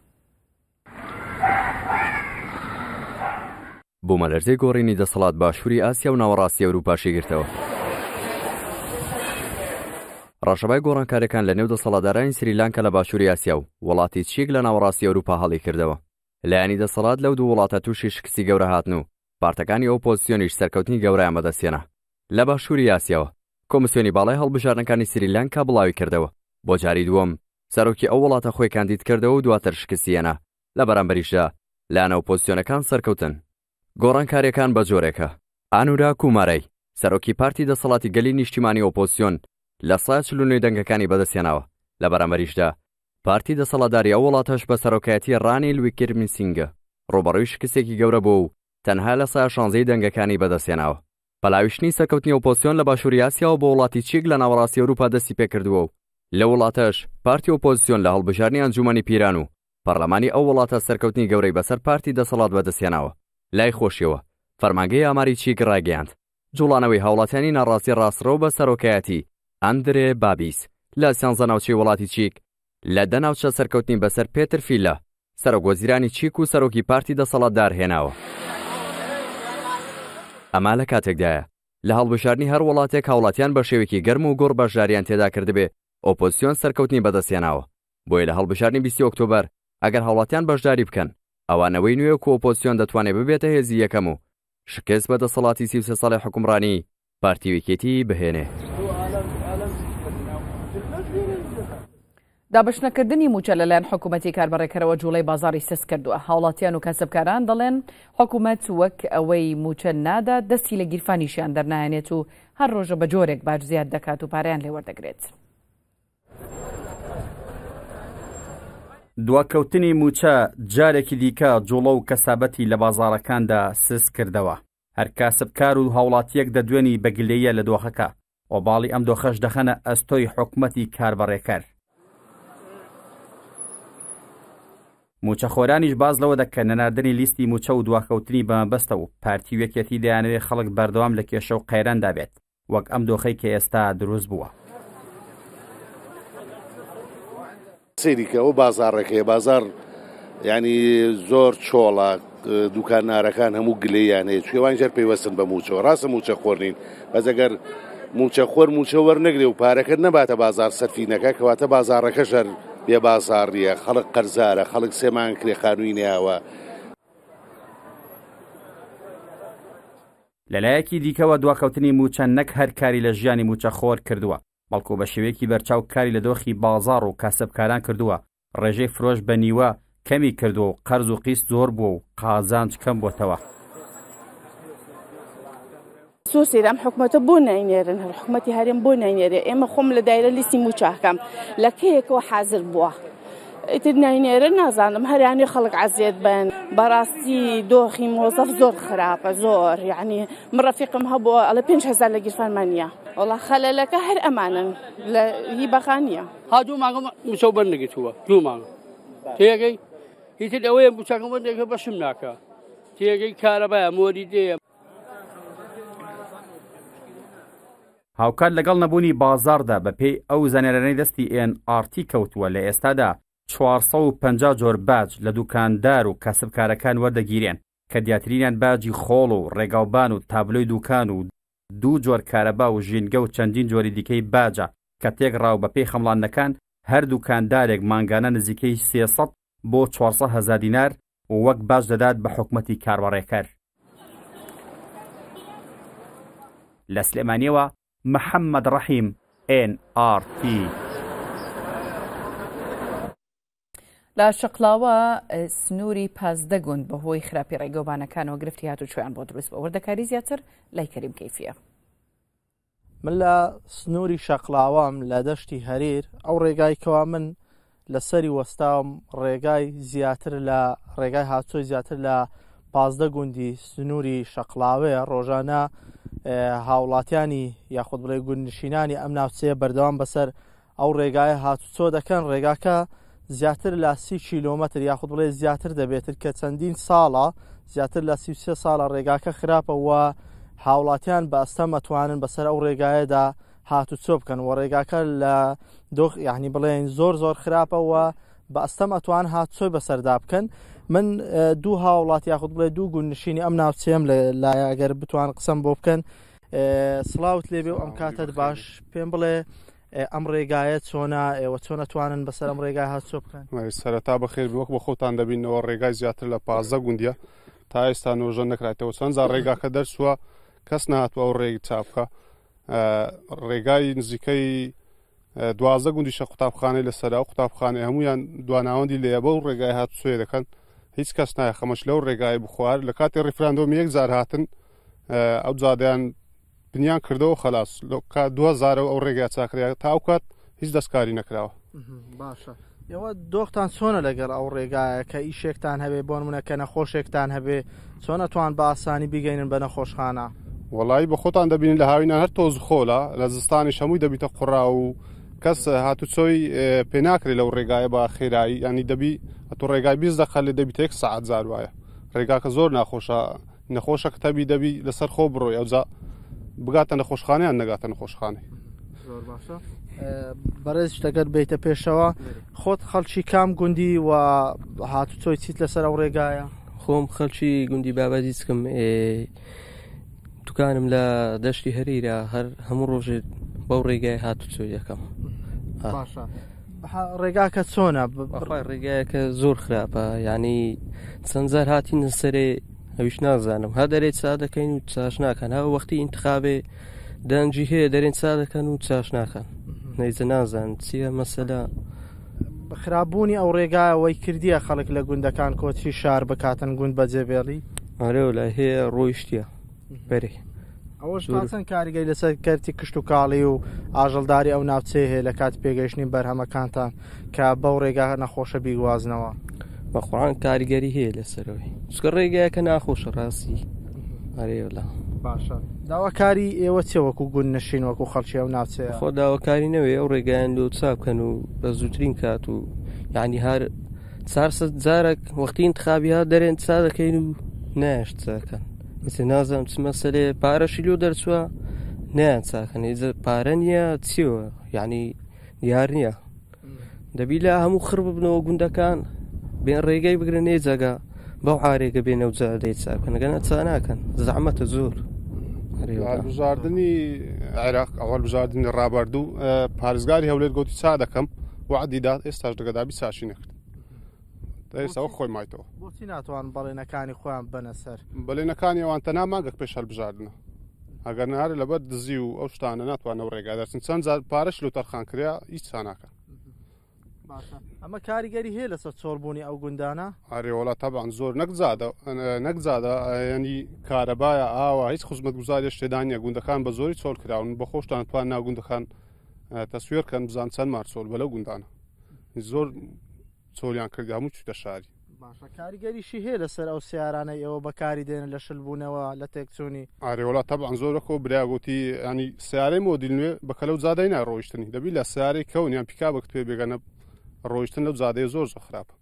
بوومەلەرزەی گۆڕینی دەسەڵات باشووری ئاسیا و ناوەڕاستی ئەوروپا شێگرتەوە. ڕاشەبای گۆڕانکارەکان لە نێو دەسەڵاتدارانی سریلانکا لە باشووری ئاسیا و وڵاتی چیک لە ناوەڕاستی ئەوروپا هەڵی کردەوە. لایەنی دەسەڵات لەو دوو وڵاتە تووشی شکستی گەورە هاتن و پارتەکانی ئۆپۆزیسیۆنیش سەرکەوتنی گەورەیان بەدەستهێنا. لە باشووری ئاسیاوە کۆمسیۆنی باڵای هەڵبژاردنەکانی سریلانکا بڵاوی کردەوە بۆ جاری دووەم سەرۆکی ئەو وڵاتە خۆی کاندید کردەوە و دواتر شکستیێنا. لە بەرامبەریشدا لایەنە ئۆپۆزیسیۆنەکان سەرکەوتن. گۆڕانکاریەکان بە جۆرێکە. ئانورا کومارەی سەرۆکی پارتی دەسەڵاتی گەلی نیشتیمانی ئۆپۆزیسیۆن لە 149 دەنگەکانی بەدەستهێناوە. لە بەرامبەریشدا پارتی دەسەڵاتداری ئەو وڵاتەش بە سەرۆکایەتی ڕانیل ویکرمسینگە ڕۆبەڕووی شکستێکی گەورە بوو و تەنها لە 16 دەنگەکانی بەدەستهێناوە. پەلاویشتنی سەرکەوتنی ئۆپۆزیسیۆن لە باشووری ئاسیاوە بۆ وڵاتی چیک لە ناوەڕاستی ئەوروپا دەستی پێکردووە و لە وڵاتەش پارتی ئۆپۆزیسیۆن لە هەڵبژاردننی ئەنجومەنی پیران و پەرلەمانی ئەو وڵاتە سەرکەوتنی گەورەی بەسەر پارتی دەسەڵات بەدەستهێناوە. لای خۆشیەوە فەرمانگەی ئاماری چیک ڕاگەیاند جوڵانەوەی هاوڵاتیانی ناڕاستی ڕاستڕەو بە سەرۆکایەتی ئەندرێ بابیس لە سیانزە ناوچەی وڵاتی چیک لە دەناوچە سەرکەوتنی بەسەر پێتر فیلە سەرۆکوەزیرانی چیک و سەرۆکی پارتی دەسەڵاتدار هێناوە. ئەما لە کاتێکدایە لە هەڵبژاردننی هەر وڵاتێک هاوڵاتیان بە شێوێکی گەرم و گۆڕ بەشداریان تێدا کردبێ ئۆپۆزیسیۆن سەرکەوتنی بەدەستهێناوە. بۆیە لە هەڵبژاردننی 20 ئۆکتۆبەر ئەگەر هاوڵاتیان بەشداری بکەن ئەوانەوەی نوێ و ئۆپۆزیسیۆن دەتوانێت ببێتە هێزی یەکەم و شکست بە دەسەڵاتی 33 ساڵی حکومڕانی پارتی ویکێتی بهێنێ. دابشنەکردنی موچە لەلایەن حکوومەتی کاربڕێکەرەوە جوڵەی بازاری سەس کردووە. هاوڵاتیان و کەسبکاران دەڵێن حکوومەت وەک ئەوەی موچە نادا دەستی لە گیرفانیشیان دەرنایەنێت و هەر ڕۆژە بە جۆرێک باش زیاد دەکات و پارەیان لێوەردەگرێت. دواکەوتنی موچە جارێکی دیکە جوڵە و کەسابەتی لە بازاڕەکاندا سس کردەوە. هەر کاسبکار و هاوڵاتیەک دەدوێنی بەگلەیە لە دۆخەکە و باڵی ئەم دۆخەش دەخەنە ئەستۆی حکوومەتی کاربڕێکەر. موچەخۆرانیش باز لەوە دەکەن نەناردنی لیستی موچە و دواکەوتنی بەمەبەستە و پارتی وەکێتی دەیانەوێت خەڵک بەردەوام لە کێشە و قەیراندا بێت وەک ئەم دۆخەی کە ئێستا دروست بووە. سەیریکە ئەو بازاڕێکەیە بازار ینی زۆر چۆڵە دوکانارەکان هەموو گلەیان هەیە چێوان ژەر پێیوەستن بە موچەوە ڕاستە موچە خۆر نین بەس ئەگەر موچە خۆر موچە وەرنەگرێ و پارەکەت نەباتە بازار سەرفینەکە کەواتە بازارەکە ژەر بێ بازاڕیە خەڵک قەرزارە خەڵک سێمان کرێ خانووی نێاوە. لەلایەکی دیکەوە دواکەوتنی موچە نەک هەر کاری لە ژیانی موچە خۆر کردووە بەڵکو بە شێوەیەکی بەرچاو کاری لە دۆخی بازاڕ و کاسبکاران کردووە ڕێژەی فرۆش بە نیوە کەمی کردووە و قەرز و قیست زۆر بووە و قازانج کەم بۆتەوە. سوسیرم حکومەتە بۆ ناینێرن حکومەتی هەرێم بۆ ناینێرێ ئێمە خۆم لە دایرە لیستی موچەکەم لە کەیەکەوە حازر بووە ئیتر ناینێرە نازانم هەرانی خەڵک عەزیەت بن بەڕاستی دۆخی مۆزەف زۆر خراپە زۆر یعنی من ڕەفیقم هەبووە ئەڵێ 5,000 لە گیرفانمانە وەڵا خەلەلەکە هەر ئەمانن لە هیبەخانیە ها دوو مانگە موچە بەرنەگرتووە دوو مانگە تێگەی هیتر ئەوەیە موچەکەم بەرنێکە بەشم ناکە تێگەی کارەبایە مۆری دێ هاوکات لەگەڵ نەبوونی بازاردا بە پێی ئەو زانێرانەی دەستی NRT کەوتووە لە ئێستادا 450 جۆر باج لە دوکاندار و کەسبکارەکان وەردەگیرێن کە دیاترینیان باجی خۆڵ و ڕێگاوبان و تابلۆی دوکان و دوو جۆر کارەبا و ژینگە و چەندین جۆری دیکەی باجە کە تێکڕاو بە پێی خەمڵانەکان هەر دوکاندارێک مانگانە نزیکەی 300 بۆ 400,000 دینار و وەک باج دەدات بە حکومەتی کاربڕێکەر. لە سلێمانیەوە محەممەد ڕەحیم NRT. لە شقلاوە سنووری 15 گوند بەهۆی خراپی ڕێگەوبانەکانەوە گرفتی هاتوچۆیان بۆ دروست بە وەردەکاری زیاتر لای کەریم کەیفیە. من لە سنووری شەقلاوام لە دەشتی هەریر ئەو ڕێگای کەوا من لەسەری وەستاوم ڕێگای زیاتر لە ڕێگای هاتوچۆی زیاتر لە 15 گوندی سنووری شەقلاوەیە ڕۆژانە هاوڵاتیانی یاخود بڵێ گوندنشینانی ئەم ناوچەیە بەردەوام بەسەر ئەو ڕێگایە هاتوچۆ دەکەن ڕێگاکە زیاتر لە 30 کیلۆمەتر یاخود بڵێ زیاتر دەبێتر کە چەندین ساڵە زیاتر لە 33 ساڵە ڕێگاکە خراپەوە هاوڵاتیان بە ئەستە مەتوانن بەسەر ئەو ڕێگایەدا هاتوچۆ بکەن و ڕێگاکە لە دۆخ یعنی بڵێن زۆر خراپەوە بە ئەستە مەتوان هاتوچۆی بەسەردا بکەن. من دوو هاوڵات یاخود بڵێ دوو گوندنشینی ئەم ناوچەیەم لایەگەر بتوان قسەم بۆ بکەن سڵاوت لێبێ و ئەم کاتت باش پێم بڵێ ئەم ڕێگایە چۆنە ئێوە چۆن نەتوانن بەسەر ئەم ڕێگای هاتوچۆ بکەن. سەرەتا بەخێر وەک بە خۆتان دەبینەوە ڕێگای زیاتر لە 15 گوندیە تا ئێستا نۆژە نەکراتەوە چەند جار ڕێگاکە دەرچووە کەس نهاتووە ئەو ڕێگی چاپکە ڕێگای نزیکەی 12 گوندیشە قوتابخانەی لەسەرا و قوتابخانەی هەمویان دواناوەندی لێە بە و ڕێگای هاتوچۆیە دەکەن هیچ کەس نایە خەمەش لەو ڕێگای بخوار لە کاتی ڕیفراندۆم یەک جار هاتن ئەو جادیان بنیان کردەوە خلاص لە 2000 ئەو ڕێگای چاکریا تا ئەو کات هیچ دەستکاری نەکراوە. باشە ئێوە دۆختان چۆنە لەگەڵ ئەو ڕێگایە کە ئیشێکتان هەبێ بۆ نمونەکە نەخۆشێکتان هەبێ چۆنە توان بە ئاسانی بیگەینن بە نەخۆشخانە؟ وەڵی بە خۆتان دەبینین لە هاوینان هەر تۆز خۆلە لە زستانی هەمووی دەبیتە قوڕا و کەس هاتوچۆی پێناکرێت لەو ڕێگایە بە خێرایی ینی دەبی ئەتو ڕێگای 20 دقیقە لێ دەبیتە 1 ساعت زار وایە ڕێگاکە زۆر نەخۆشە کە تەبی دەبی لەسەر خۆ بڕۆی ئەوجا بگاتە نەخۆشخانەیان نەگاتە نەخۆشخانەی. زۆر باشە بەڕێز شتەکەت بیتە پێشەوە خۆت خەڵکی کام گوندی و هاتوچۆی چیت لەسەر ئەو ڕێگایە؟ خۆم خەڵکی گوندی بابەتی چکم دوکانم لە دەشتی هەریرە هەر هەموو ڕۆژێ بەو ڕێگای هاتوچۆ یەکەم. باشە ڕێگاکە چۆنە؟ ڕێگایەکە زۆر خراپە یعنی چەند جار هاتینە سەرێ ئەویش نازانم ها دەرێت چا دەکەین و چاش ناکەن ها وەختی ئینتخابێ دەنجی هەیە دەرێن چا دەکەن و چاش ناکەن نەیزە نازان چییە مەسەلا خراپبوونی ئەو ڕێگایەوەی کردیە خەڵک لە گوندەکان کۆچی شار بکاتن گوند بەجێبێڵی؟ ئارێ لە هەیە ڕۆیشتە بەرێ ئەوەش چەند کاریگەی لەسەر کەرتی کشت و کاڵی و ئاژەڵداری ئەو ناوچەیە هەیە لە کات پێگەیشتنی بەرهەمەکانتان کە بەو ڕێگا نەخۆشە بیگوازنەوە؟ بە قوڕان کاریگەری هەیە لەسەرەوەی چکە ڕێگایەکە ناخۆشە ڕاستی ئارێوەلا. باشە داواکاری ئێوە چێ وەکو گوند نشین وەکو خەڵکی ئەو ناوچەیە؟ خۆ داواکاری نەوێ ئەو ڕێگایان لۆ چا بکەن و بە زووترین کات و یعنی هەر 400 جارێک وەختی ئینتخابی ها دەرێن چا دەکەین و نایشت چاکەن نازانم چ مەسەلێ پارەشی لۆ دەرچووە نیان چاکەن ئێجە پارە نییە چیوە یعنی دیار نییە دەبی لە هەموو خڕ ببنەوە گوندەکان بێن ڕێگەی بگرن ێجەگە بەو عارێکە بێنە و جادەی چاکەن ئەگەنە چا ناکەن زەحمەتە زۆر هەڵبژاردننی عێراق هەڵبژاردننی ڕابردوو پارێزگاری هەولێر گوتی چا دەکەم وعدیدا ئێستاش دەگەدابی چاشی نەکرد ئێستاەوە خۆی مایتەوە بۆچی ناتوان بەڵێنەکانی خۆیان بنە سەر بەڵێنەکانی ئەوان تەنها ماگەک پێش هەڵبژاردنە ئەگەر نهارە لەبەر دزی و ئەو شتانە ناتوانەوە ڕێگا دەرچن چەند جار پارەش لە تەرخان کریا هیچ چاناکە ئەمە کاریگەری هەیە لەسەر چۆڵبوونی ئەو گوندانە ئارێوەڵات تەبان زۆر نەکزادە ینی کارەبایە ئاوە هیچ خزمەت گوزاری شتێدانە گوندەکان بە زۆری چۆڵ کراون بە خۆشتان توان ناو گوندەکان تەسوێرکەن بزان چەند مار چۆل بەلەو گوندانە زۆر چۆلیان کردی هەموو چوتە شاری کاریگەریشی هەیە لەسەر ئەو سیارانە ئێوە بەکاری دێنە لە شلبوونەوە لە تێکچوونی ئارێوەڵات تەبان زۆرەکۆ برا گوتی ینی سیارەی مۆدیل نوێ بەکە لەو زادای ناڕۆیشتنی دەبی لە سیارەی کەونیان پیکا بەکت پێ بێگەنە ڕۆیشتن لەو زادەیە زۆر خراپە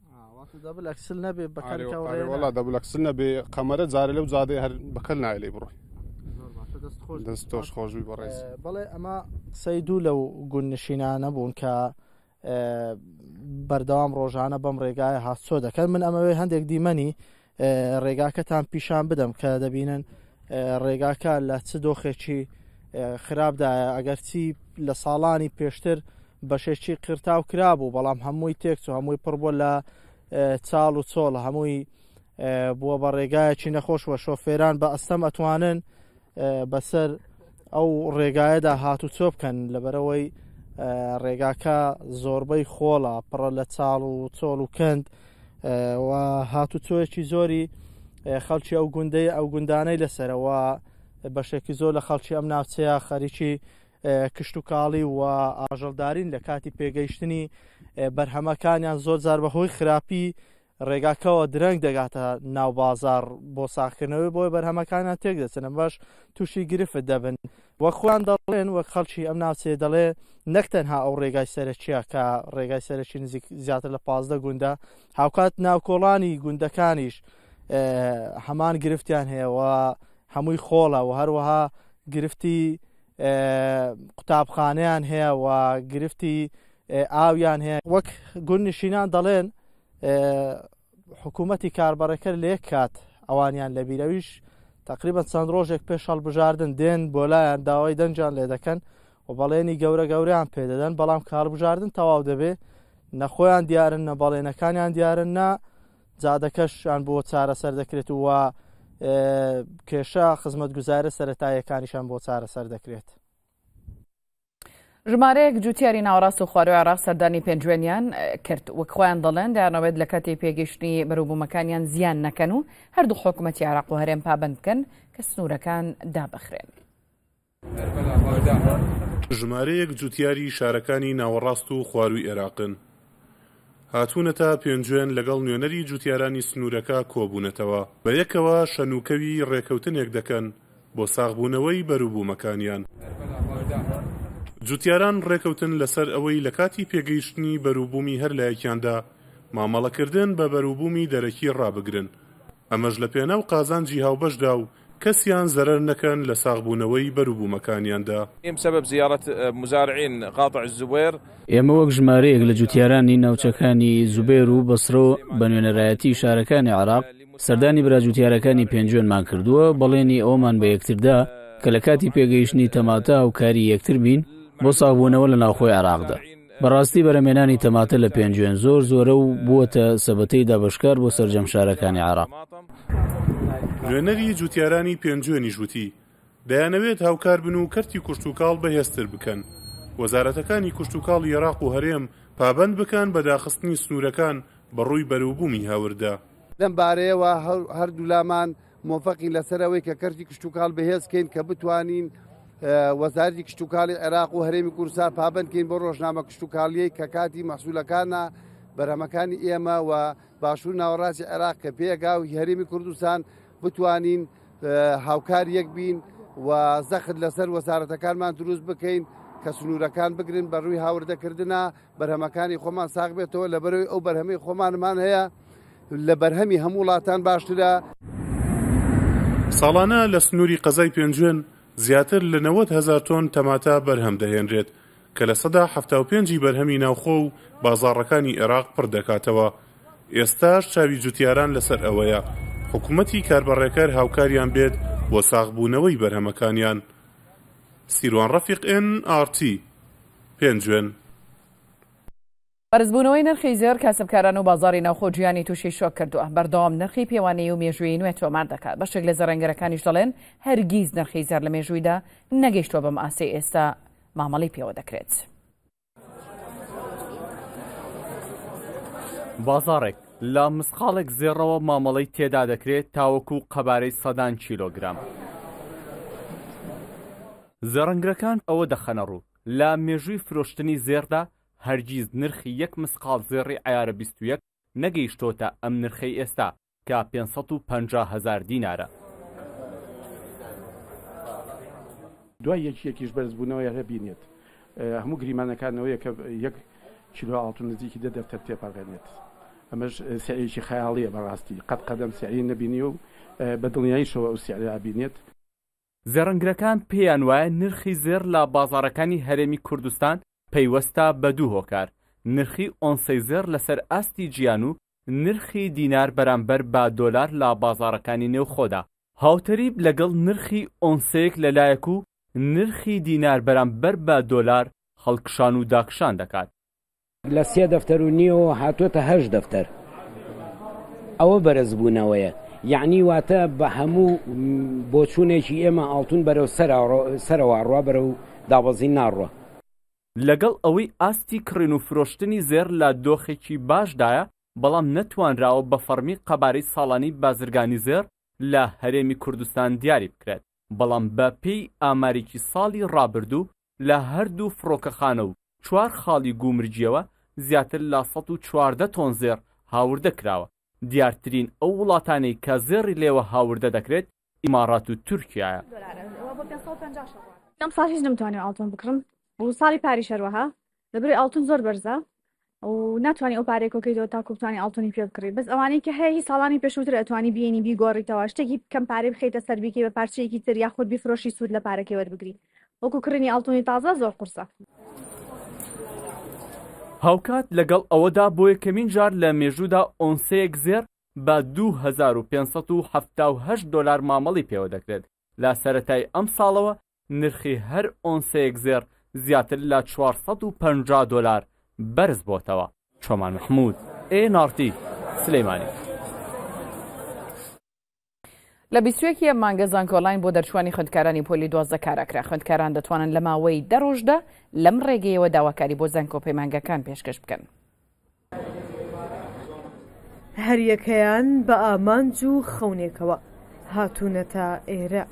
دەبلەکسل نەبێ قەمەرە جارە لەو زادەی هەر بەکەل نایە لێ بڕۆی دەستۆش خۆشوی بەڕێز بەڵێ ئەمە قسەی دوو لەو گوندنشینانە بوون کە بەردەوام ڕۆژانە بەم ڕێگایە هاتچۆ دەکەن من ئەمەوێ هەندێک دیمەنی ڕێگاکەتان پیشان بدەم کە دەبینن ڕێگاکە لە چ دۆخێکی خراپدایە ئەگەرچی لە ساڵانی پێشتر بەشێکی قرتاو کرابوو بەڵام هەمووی تێکچ و هەمووی پڕ بۆ لە چاڵ و چۆڵ هەمووی بووە بە ڕێگایەکی نەخۆش وە شۆفێران بە ئەستەم ئەتوانن بەسەر ئەو ڕێگایەدا هاتوچۆ بکەن لەبەرەوەی ڕێگاکە زۆربەی خۆڵە پڕە لە چاڵ و چۆڵ و کەند و هاتوچۆیەکی زۆری خەڵکی ئەو گوندانەی لەسەرەوە بەشێکی زۆر لە خەڵکی ئەم ناوچەیە خەریکی کشت و کاڵی و ئاژەڵدارین لە کاتی پێگەیشتنی بەرهەمەکانیان زۆر جار بەهۆی خراپی ڕێگاکەەوە درەنگ دەگاتە ناو بازار بۆ ساختکردنەوەی بۆی بەرهەمەکانیان تێک دەچنە باش تووشی گرفت دەبن وە خۆیان دەڵێن وەک خەڵکی ئەم ناوچێ دەڵێ نەکتەنها ئەو ڕێگای سەرچیە کە ڕێگای سەرکی نزیک زیاتر لە 15 گوندە هاوکات ناوکۆڵانی گوندەکانیش هەمان گرفتیان هەیەەوە هەمووی خۆڵە و هەروەها گرفتی قوتابخانەیان هەیە و گرفتی ئاویان هەیە وەک گوندنشینان دەڵێن حکوومەتی کاربڕێکەر لە یەک کات ئەوانیان لە بیرەویش تقریبا چەند ڕۆژێک پێش هەڵبژاردن دێن بۆ لایەن داوای دەنجان لێ دەکەن و بەڵێنی گەورەیان پێدەدەن بەڵام کاربژاردن تەواو دەبێ نەخۆیان دیارن نە بەڵێنەکانیان دیارن نا جادەکەشیان بۆ چارەسەر دەکرێت و کێشە خزمەت گوزارە سەرەتاییەکانیشان بۆ چارەسەر دەکرێت ژمارەیەک جوتیاری ناوەڕاست و خواروی عێراق سەردانی پێنجوێنیان کرد وەک خۆیان دەڵێن دەیانەوێت لە کاتی پێگەیشتنی بەرووبوومەکانیان زیان نەکەن و هەردوو حکوومەتی عێراق و هەرێم پابند بکەن کە سنوورەکان دابەخرێن ژمارەیەک جوتیاری شارەکانی ناوەڕاست و خواروی عێراقن هاتوونەتە پێنجوێن لەگەڵ نوێنەری جوتیارانی سنوورەکە کۆبوونەتەوە بە یەکەوە شەنوکەوی ڕێکەوتنێک دەکەن بۆ ساغبوونەوەی بەرووبوومەکانیان جوتیاران ڕێکەوتن لەسەر ئەوەی لە کاتی پێگەیشتنی بەرووبوومی هەر لایەکیاندا مامەڵەکردن بە بەرووبوومی دەرەکی ڕابگرن ئەمەش لە پێناو قازانجی هاوبەشدا و کەسیان زەرەر نەکەن لە ساغبوونەوەی بەرووبوومەکانیاندا بسبب زیارەت مزارعین قاطع الزبير ئێمە وەک ژمارەیەک لە جوتیارانی ناوچەکانی زوبێر و بەسرۆ بە نوێنەرایەتی شارەکانی عێراق سەردانی براجوتیارەکانی پێنجوێنمان کردووە بەڵێنی ئەومان بە یەکتردا کە لە کاتی پێگەیشتنی تەماتە و کاری یەکتر بین بۆ ساغبوونەوە لە ناوخۆی عێراقدا بەڕاستی بەرەمێنانی تەماتە لە پێنجوێن زۆرە و بووەتە سەبەتەی دابەشکار بۆ سەرجەم شارەکانی عێراق نوێنەری جوتیارانی پێنجوێنی ژووتی دەیانەوێت هاوکار بن و کەرتی کوشتوکاڵ بەهێزتر بکەن وەزارەتەکانی کوشتوکاڵی عێراق و هەرێم پابند بکەن بە داخستنی سنوورەکان بەڕووی بەرووبوومی هاوردا لەم بارەیەوە هەردوو لامان مۆفەقین لەسەرەوەی کە کەرتی کوشتوکاڵ بەهێزکەین کە بتوانین وەزارەتی کشتوکاڵی عێراق و هەرێمی کوردستان پابندکەین بۆ ڕۆژنامە کشتوکاڵیەی کە کاتی مەحسوولەکانە بەرهەمەکانی ئێمە و باشوور ناوەڕاستی عێراق کە پێگا و هەرێمی کوردستان بتوانین هاوکار یەک بین و زەخت لەسەر وەزارەتەکانمان دروست بکەین کە سنوورەکان بگرن بە ڕووی هاوردەکردنە بەرهەمەکانی خۆمان ساغ بێتەوە لە بەرەوەی ئەو بەرهەمەی خۆمانمان هەیە لە بەرهەمی هەموو وڵاتان باشترە. ساڵانە لە سنووری قەزای پێنجوێن زیاتر لە 90,000 تۆن تەماتە بەرهەم دەهێنرێت کە لە 175 بەرهەمی ناوخۆ و بازاڕەکانی عێراق پڕ دەکاتەوە ئێستاش چاوی جوتیاران لەسەر ئەوەیە حکوومەتی کاربڕێکار هاوکاریان بێت بۆ ساغبوونەوەی بەرهەمەکانیان. سیروان ڕەفیق NRT پێنجوێن. بەرزبوونەوەی نرخی زێر کاسبکاران و بازاری ناوخۆ گیانی تووشی شۆک کردووە. بەردەوام نرخی پێوانەیی و مێژووی نوێ تۆمار دەکات. بەشێک لە زەڕەنگەرەکانیش دەڵێن هەرگیز نرخی زێر لە مێژوویدا نەگەیشتووە بەم ئاسەی ئێستا مامەڵی پێوە دەکرێت. بازارێک لە مسقالێک زێڕەوە مامەڵەی تێدا دەکرێت تاوەکو قەبارەی 100 کیلۆگرام. زەڕەنگەرەکان ئەوە دەخەنە ڕوو لە مێژووی فرۆشتنی زێردا هەرگیز نرخی یەک مسقال زێڕی عیارە 21 نەگەیشتۆتە ئەم نرخەی ئێستا کە 550,000 دینارە. دوای یەکیش بەرزبوونەوەی هەبینێت هەموو گریمانەکانەوەی کە 1 کیلۆ ئاڵتون نزیکی دەفتەر تێپەڕێنێت. ئەمەش سیعەیەکی خەیاڵیە بەڕاستی قەت قەدەم سیعەی نەبینی و بە دڵنیاییشەوە ئەو سیعەیە ئابینێت. زەڕەنگەرەکان پێیان وایە نرخی زێر لە بازارەکانی هەرێمی کوردستان پەیوەستە بە دوو هۆکار، نرخی ئۆنسەی زێر لەسەر ئاستی گیان و نرخی دینار بەرامبەر با دۆلار لە بازارەکانی نێوخۆدا. هاوتەریب لەگەڵ نرخی ئۆنسەیەک لەلایەک و نرخی دینار بەرامبەر با دۆلار هەڵکشان و داکشان دەکات. لە 3 دەفتەر و نیوە هاتوۆتە 8 دەفتەر. ئەوە بەرزبوونەوەیە، یعنی واتە بە هەموو بۆچوونێکی ئێمە ئاڵتون بەرەو سەرەوە ڕوا بەرە و دابەزین ناڕوە. لەگەڵ ئەوەی ئاستی کڕین و فرۆشتنی زێر لە دۆخێکی باشدایە، بەڵام نەتوانراوە بە فەرمی قەبارەی ساڵانی بازرگانی زێر لە هەرێمی کوردستان دیاری بکرێت. بەڵام بە پێی ئامارێکی ساڵی ڕابردوو لە هەردوو فڕۆکەخانە و 4 خاڵی گومرجیەوە زیاتر لە 114 تۆن زێر هاوردە کراوە. دیارترین ئەو وڵاتانەی کە زێڕی لێوە هاوردە دەکرێت ئیمارات و تورکیایە. ئەم ساڵ هیچ نەمتوانێت ئاڵتون بکڕم بۆ ساڵی پاری شەروەها لەبەرەوەی ئاڵتون زۆر بەرزە و ناتوانانی ئەو پارێک کۆکەیتەوە تاکو بتوانانی ئاڵتونی پێ بکڕی. بەس ئەوانەی کە هەیە ساڵانی پێشووتر ئەتوانی بینی بیگۆڕیتەوە شتێکی کەم پارەی بخەیتە سەر بیکەی بە پارچەیەکی تر یاخود بیفرۆشی سوود لە پارەکەی وەربگری. وەکو کڕینی ئاڵتونی تازە زۆر قورسە. هاوکات لەگەڵ ئەوەدا بۆ یەکەمین جار لە مێژوودا ئۆنسەیەک زێر بە 2578 دۆلار مامەڵی پێوە دەکرێت. لە سەرەتای ئەم ساڵەوە نرخی هەر ئۆنسەیەک زێر زیاتر لە 450 دۆلار بەرز بۆتەوە. چۆمان محمود NRT سلەیمانی. لە 21 مانگە زانکۆلاین بۆ دەرچوانی خوێندکارانی پۆلی 12 کاراکرا. خوێندکاران دەتوانن لە ماوەی 10 ڕۆژدا لەم ڕێگەیەوە داواکاری بۆ زانکۆ پەیمانگەکان پێشکەش بکەن. هەریەکەیان بە ئامانج و خەونێکەوە هاتوونەتە ئێرە.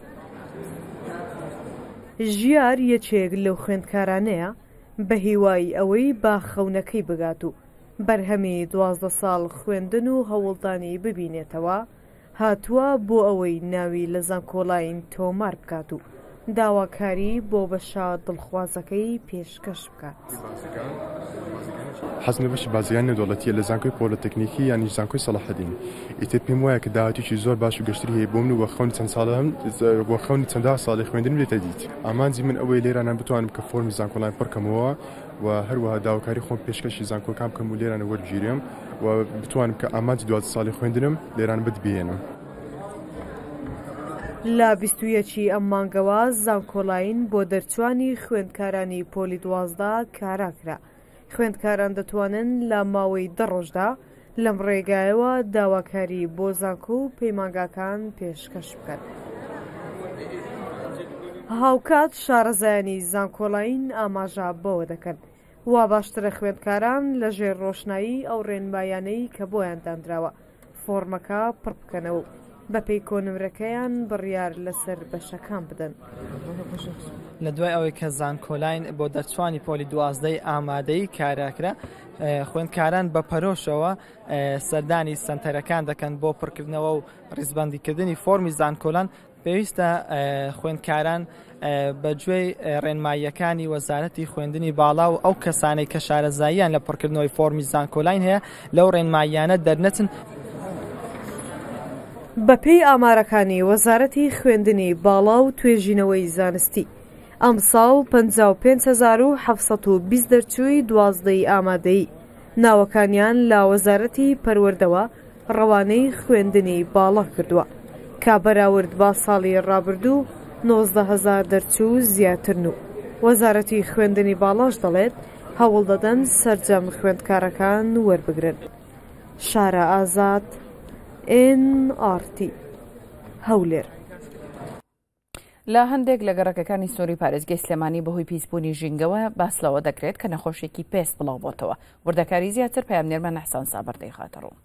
ژیار یەکێک لەو خوێندکارانەیە بە هیوای ئەوەی با خەونەکەی بگات و بەرهەمی 12 ساڵ خوێندن و هەوڵدانی ببینێتەوە، هاتووە بۆ ئەوەی ناوی لە زانکۆلاین تۆمار بکات و داواکاری بۆ بەشە دڵخوازەکەی پێشکەش بکات. حەزم بەشی بازرگانی نێودەوڵەتیە لە زانکۆی پۆلیتەکنیکی یانی زانکۆی سەلاحەدین. ئیتر پێم وایە کە داهاتوێکی زۆر باش و گەشتری هەیە بۆ من و وەخەونی چەند ساڵم وەخەونی چەندە ساڵی خوێندنم لێتە دیت. ئامانجی من ئەوەی لێرانە بتوانم کە فۆرمی زانکۆلاین پڕکەمەوە و هەروەها داواکاری خۆم پێشکەشی زانکۆکان بکەم و لێرانە وەربگیرم و بتوانم کە ئامانجی 12 ساڵی خوێندنم لێران بتبێنم. لە 21 ئەم مانگەوە زانکۆلاین بۆ دەرچوانی خوێندکارانی پۆلی 12 کاراکرا. خوێندکاران دەتوانن لە ماوەی 10 ڕۆژدا لەم ڕێگایەوە داواکاری بۆ زانکۆ و پەیمانگاکان پێشکەش بکەن. هاوکات شارەزایانی زانکۆلاین ئاماژە بەوە دەکەن وا باشترە خوێندکاران لە ژێر ڕۆشنایی ئەو ڕێنمایانەی کە بۆیان دانراوە فۆرمەکە پڕ بکەنەوە بە پێی کۆنمرەکەیان بڕیار لەسەر بەشەکان بدەن. لە دوای ئەوەی کە زانکۆلاین بۆ دەرچوانی پۆلی 12 ئامادەی کاراکرا، خوێندکاران بە پەرۆشەوە سەردانی سنتەرەکان دەکەن بۆ پڕکردنەوە و ڕیزبەندیکردنی فۆرمی زانکۆلان. پێویستە خوێندکاران بەگوێی ڕێنماییەکانی وەزارەتی خوێندنی باڵا و ئەو کەسانەی کە شارەزاییان لە پڕکردنەوەی فۆرمی زانکۆلاین هەیە لەو ڕێنماییانە دەرنەچن. بەپێی ئامارەکانی وەزارەتی خوێندنی باڵا و توێژینەوەی زانستی، ئەم ساڵ 55,720 دەرچووی 12 ئامادەیی ناوەکانیان لا وەزارەتی پەروەردەوە ڕەوانەی خوێندنی باڵا کردووە کا بەراورد با ساڵی ڕابردوو 19,000 دەرچوو زیاترن و وەزارەتی خوێندنی باڵاش دەڵێت هەوڵ دەدەن سەرجەم خوێندکارەکان وەربگرن. شارە ئازاد NRT هەولێر. لە هەندێک لە گەڕەکەکانی سنووری پارێزگای سلێمانی بەهۆی پیسبوونی ژینگەوە باس لەوە دەکرێت کە نەخۆشیێکی پێست بڵاو بۆتەوە. وردەکاری زیاتر پەیامنێرمان ئەحسان سابر دەیخاتە ڕوو.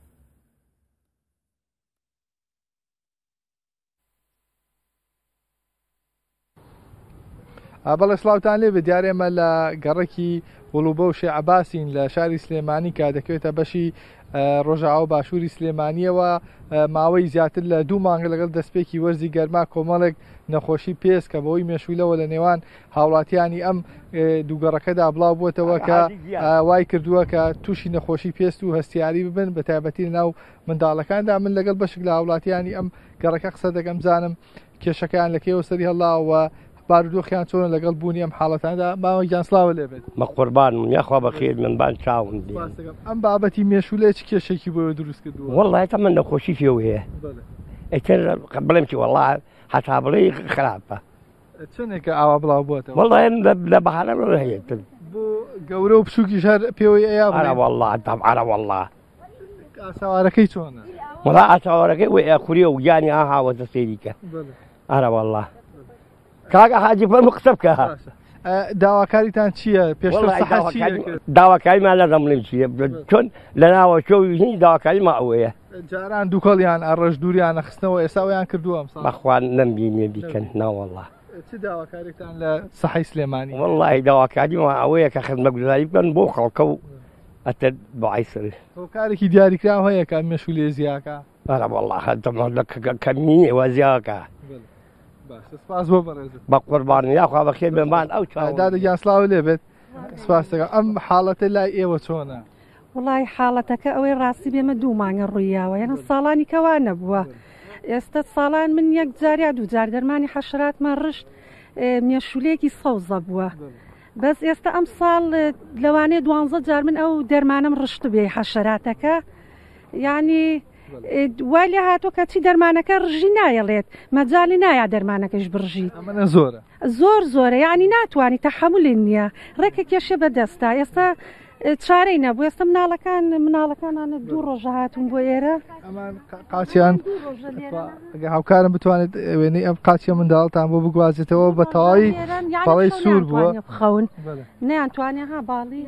بەڵێ سڵاوتان لێ بە دیارێمە لە گەڕێکی وڵوبە و شێعباسین لە شاری سلێمانی کە دەکەوێتە بەشی ڕۆژاو باشووری سلێمانیەوە ماوەی زیاتر لە 2 مانگە لەگەڵ دەستپێکی وەرزی گەرما کۆمەڵێک نەخۆشی پێست کە بەوەی مێشوولەوە لە نێوان هاوڵاتیانی ئەم دووگەڕەکەدا بڵاو بووتەوە کە وای کردووە کە تووشی نەخۆشی پێست و هەستیاری ببن بە تایبەتی ناو منداڵەکاندا. من لەگەڵ بەشێک لە هاوڵاتیانی ئەم گەڕەکە قسە دەکەم زانم کێشەکەیان لەکەوە سەری هەڵاوە بارودۆخیان چۆن لەگەڵ بوونی ئەم حاڵەتاندا ماوەی گیانسلاوە لێبێت. مە قوربانم یاخوا بەخێر من بان چاوم دی ئەم بابەتی مێشولێک کێشێکی بۆ دروست کردووە. وەڵڵای تا من نەخۆشی فێو هەیە ئەتر بڵێم چی وەڵڵا هەتا بڵێ خراپە چنێکە ئاوا بڵاو بووەتەوە. وەڵڵای لە بەهانە هەیە بۆ گەورە و بچووکیش هەر پێوەی ئەیا ئارە وەڵڵا ئارە وەڵڵا ئاساوارەکەی چۆنە؟ وەڵا ئاساوارەکەی وێ ئەخوریە و گیانی هاوەتە سێریکە ئارە وەڵڵا کاکە حاجی فەرموو قسە بکە. داواکاریتان چییە؟ پێشتر داواکاریمان لە دەمڵێم چییە چۆن لە ناوە شۆوی هیچ داواکاریما ئەوەیە. جاران دووکەڵیان ئەڕەش دووریان نەخستنەوە ئێستا ئەویان کردووە بەخوان نەمبینێ بیکەن ناوەڵڵا. چ داواکاریتان لە سەحەی سلێمانی؟ وەڵڵای داواکاریمان ئەوەیە کە خزمەتگوزاری بکەن بۆ خەڵکە و ئەتە بەعی سەر هۆکارێکی دیاریکراو هەیە کە مێشولێ زیاکە. ئارە وەڵڵا کەمی ئێوە زیاکە. سپاس بۆ بەڕێزت بە قوربان یاخوا بەخێر بێمان ئەو دادە گیانسلااو لێبێت. سپاس دەکەم. ئەم حاڵەتە لای ئێوە چۆنە؟ وڵی حاڵەتەکە ئەوەی ڕاستی بێمە 2 مانگە ڕوویاوە یانە ساڵانی کەوا نەبووە. ئێستا ساڵان من یەک جاریا 2 جار دەرمانی حەشراتمان ڕشت مێشولێکی سەوزە بووە. بەس ئێستا ئەم ساڵ لەوانەیە 12 جار من ئەو دەرمانم ڕشت بێ حەشراتەکە یعنی وای لێ هاتۆ کە چی دەرمانەکە ڕژی نایەڵێت مەجای نایە دەرمانەکەش بڕژیت زۆرە زۆرە یعنی ناتوانانی تەحملێن نییە ڕێکە کێشە بەدەستا ئێستا چارەی نەبوو ئێستا مناڵەکانانە 2 ڕۆژە هاتوون بۆ ئێرە قاچیان هاوکارم بتوانێت وێنەی ئەم قاچیە منداڵتان بۆ بگوازێتەوە بە تەواوی پەڵەی سوور بووە بخەون نەیانتوانێ ها باڵی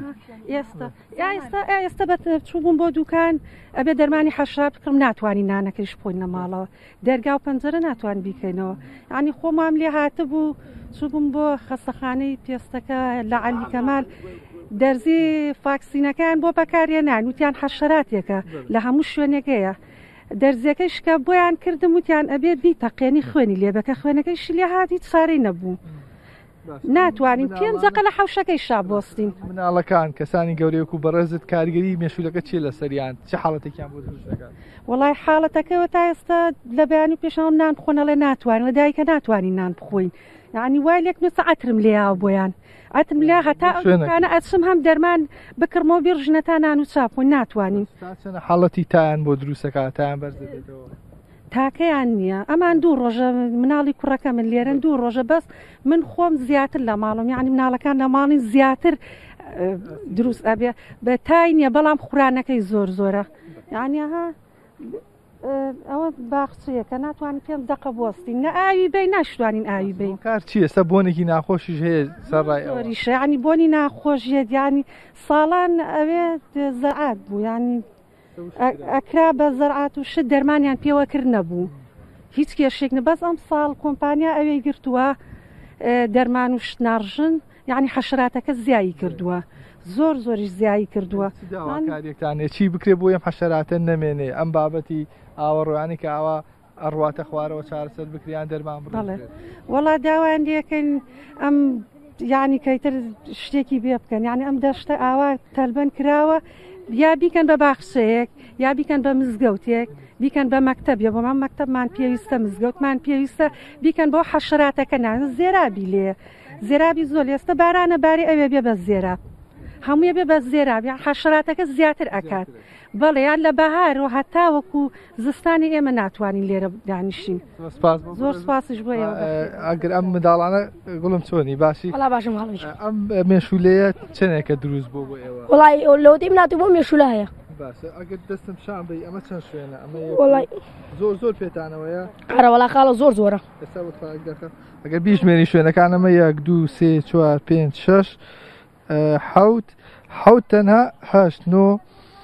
ئێستا بە چوو بووم بۆ دوکان ئەبێ دەرمانی حەشرات بکڕم ناتوانانی نانەکەش بخۆین لە ماڵەوە دەرگا و پەنجەرە ناتوان بیکەینەوە ینی خۆمام لێ هاتە بوو چوو بووم بۆ خەستەخانەی پێستەکە لە عەلی کەمال دەرزی فاکسینەکان بۆ بەکارێنان وتیان حەشەراتێکە لە هەموو شوێنێکەیە دەرزیەکەی شکە بۆیان کردم وتیان ئەبێ بیتەقێنی خوێنی لێبەکە خوێنەکەیشی لێ هاتی چارەی نەبوو ناتوانین 5 دقە لە حەوشەکەی شابۆستین. مناڵەکان کەسانی گەورەیەک و بەڕێزت کاریگەری مێشولەکە چیە لە سەریان چه حاڵەتێکیان بۆ دروست دەکات؟ وڵای حاڵەتەکەەوە تا ئێستا لە بەیانی پێشەوە نان بخۆنەڵێ ناتوانین لە دایکە ناتوانین نان بخۆین یعنی وای لێک نووسە ئەترم لێیاوە بۆیان ئەتم لێ هەتا ئەوکانە ئەچم هەم دەرمان بکڕمەوە بیڕژنەتا نان و چاپۆین ناتوانین. حاڵەتی تایان بۆ دروستەکە تایان بەرز دەبێتەوە تاکەیان نییە ئەمان 2 ڕۆژە مناڵی کوڕەکە من لێرن 2 ڕۆژە بەس من خۆم زیاتر لە ماڵم یعنی مناڵەکان لە ماڵی زیاتر دروست ئەبێ بە تای نییە بەڵام خوڕانەکەی زۆرە یعنی ها ئەوە باخچەیە کە ناتوانین 5 دقە بۆستین نە ئاوی بین ناشتوانین ئاوی بین. کار چی ئێستا بۆنێکی ناخۆشیش هەیە سەرڕایەوەریشە ینی بۆنی ناخۆشیێت ینی ساڵان ئەوێ زەعات بوو ینی ئەکرا بە زەرعات و شت دەرمانیان پێوەکرد نەبوو هیچ کێشێک نە بەس ئەم ساڵ کۆمپانیا ئەوەی گرتووە دەرمان و شت ناڕژن یعنی حەشراتەکە زیایی کردووە زۆریش زیایی کردووە. داواکاریەکتانێ چی بکرێ بۆ ئەم حەشەراتە نەمێنێ ئەم بابەتی ئاوەڕوانی کە ئاوا ئەڕواتە خوارەوە چارەسەر بکریان دەرمان بڵێ وەڵا داوایان دیەکەن ئەم یعنی کەیتر شتێکی بێ بکەن یعنی ئەم دەشتە ئاوا تەلبەن کراوە یا بیکەن بە باخچەیەک یا بیکەن بە مزگەوتێک بیکەن بە مەکتەبێ بۆ من مەکتەبمان پێویستە مزگەوتمان پێویستە بیکەن بۆ حەشەراتەکە نان زێرابی لێ زێرابی زۆر ئێستا بارانە باری ئەوێ بێ بە زێراب هەموویە بێ بە زێرابی حەشراتەکە زیاتر ئەکات بەڵێ یان لە بەهار و هەتا وەکو زستانی ئێمە ناتوانین لێرە دانیشین زۆر سپاسش بۆ ئەگەر ئەم منداڵانە گوڵم چۆنی باشی باشم ئەم مێشولەیە چنێکە دروست بۆ ئێوە وڵی لەوتیم ناتی بۆ مێشولە هەیە باشە ئەگەر دەستم شان بی ئەمە چەند شوێنە ئەمە وڵی زۆر پێتانەوەیە هەرەوەڵا خاڵە زۆرە ئەگەر بیژمێری شوێنەکان ئەمە 1 2 3 4 5 6 حوت تەنها 8 9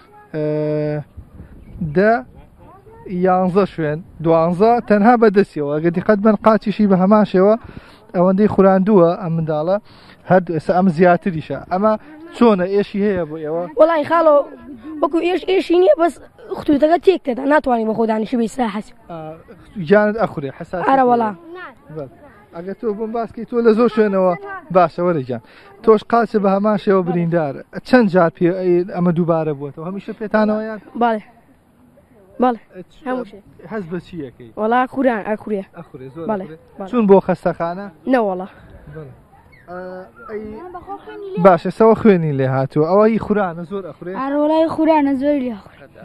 10 11 شوێن 12 تەنها بەدەستیەوە ئەگەر دیقەت بن قاچیشی بە هەمان شێوە ئەوەندەی خوراندووە ئەم منداڵە هەردوو ئێستا ئەم زیاتریشە ئەمە چۆنە ئێشی هەیە بۆ ئێوە وڵی خاڵۆ وەکو ئێشی نییە بەس خوتوتەکە تێک تێدا ناتوانانی بە خۆدانیشی بە ئیسا حەس گیانت ئەخورێ حساس ئەرە وەڵا ئەگەر تۆ بم باسکەی تۆ لە زۆر شوێنەوە باشە وەرەگیان تۆش قاچە بە هەمان شێوە بریندارە چەند جار پێ ئەمە دووبارە بووەتەوە هەمیشە پێتانەوەیان باڵێ باڵێ هەز بە چیەکەی وڵا خوران ئەخورێ چون بۆ خەستەخانە نەوەڵا باشە سەوە خوێنی لێ هاتووە ئەوە هی خورانە زۆر ئەخورێ ئەرەوەڵای خورانە زۆر لێ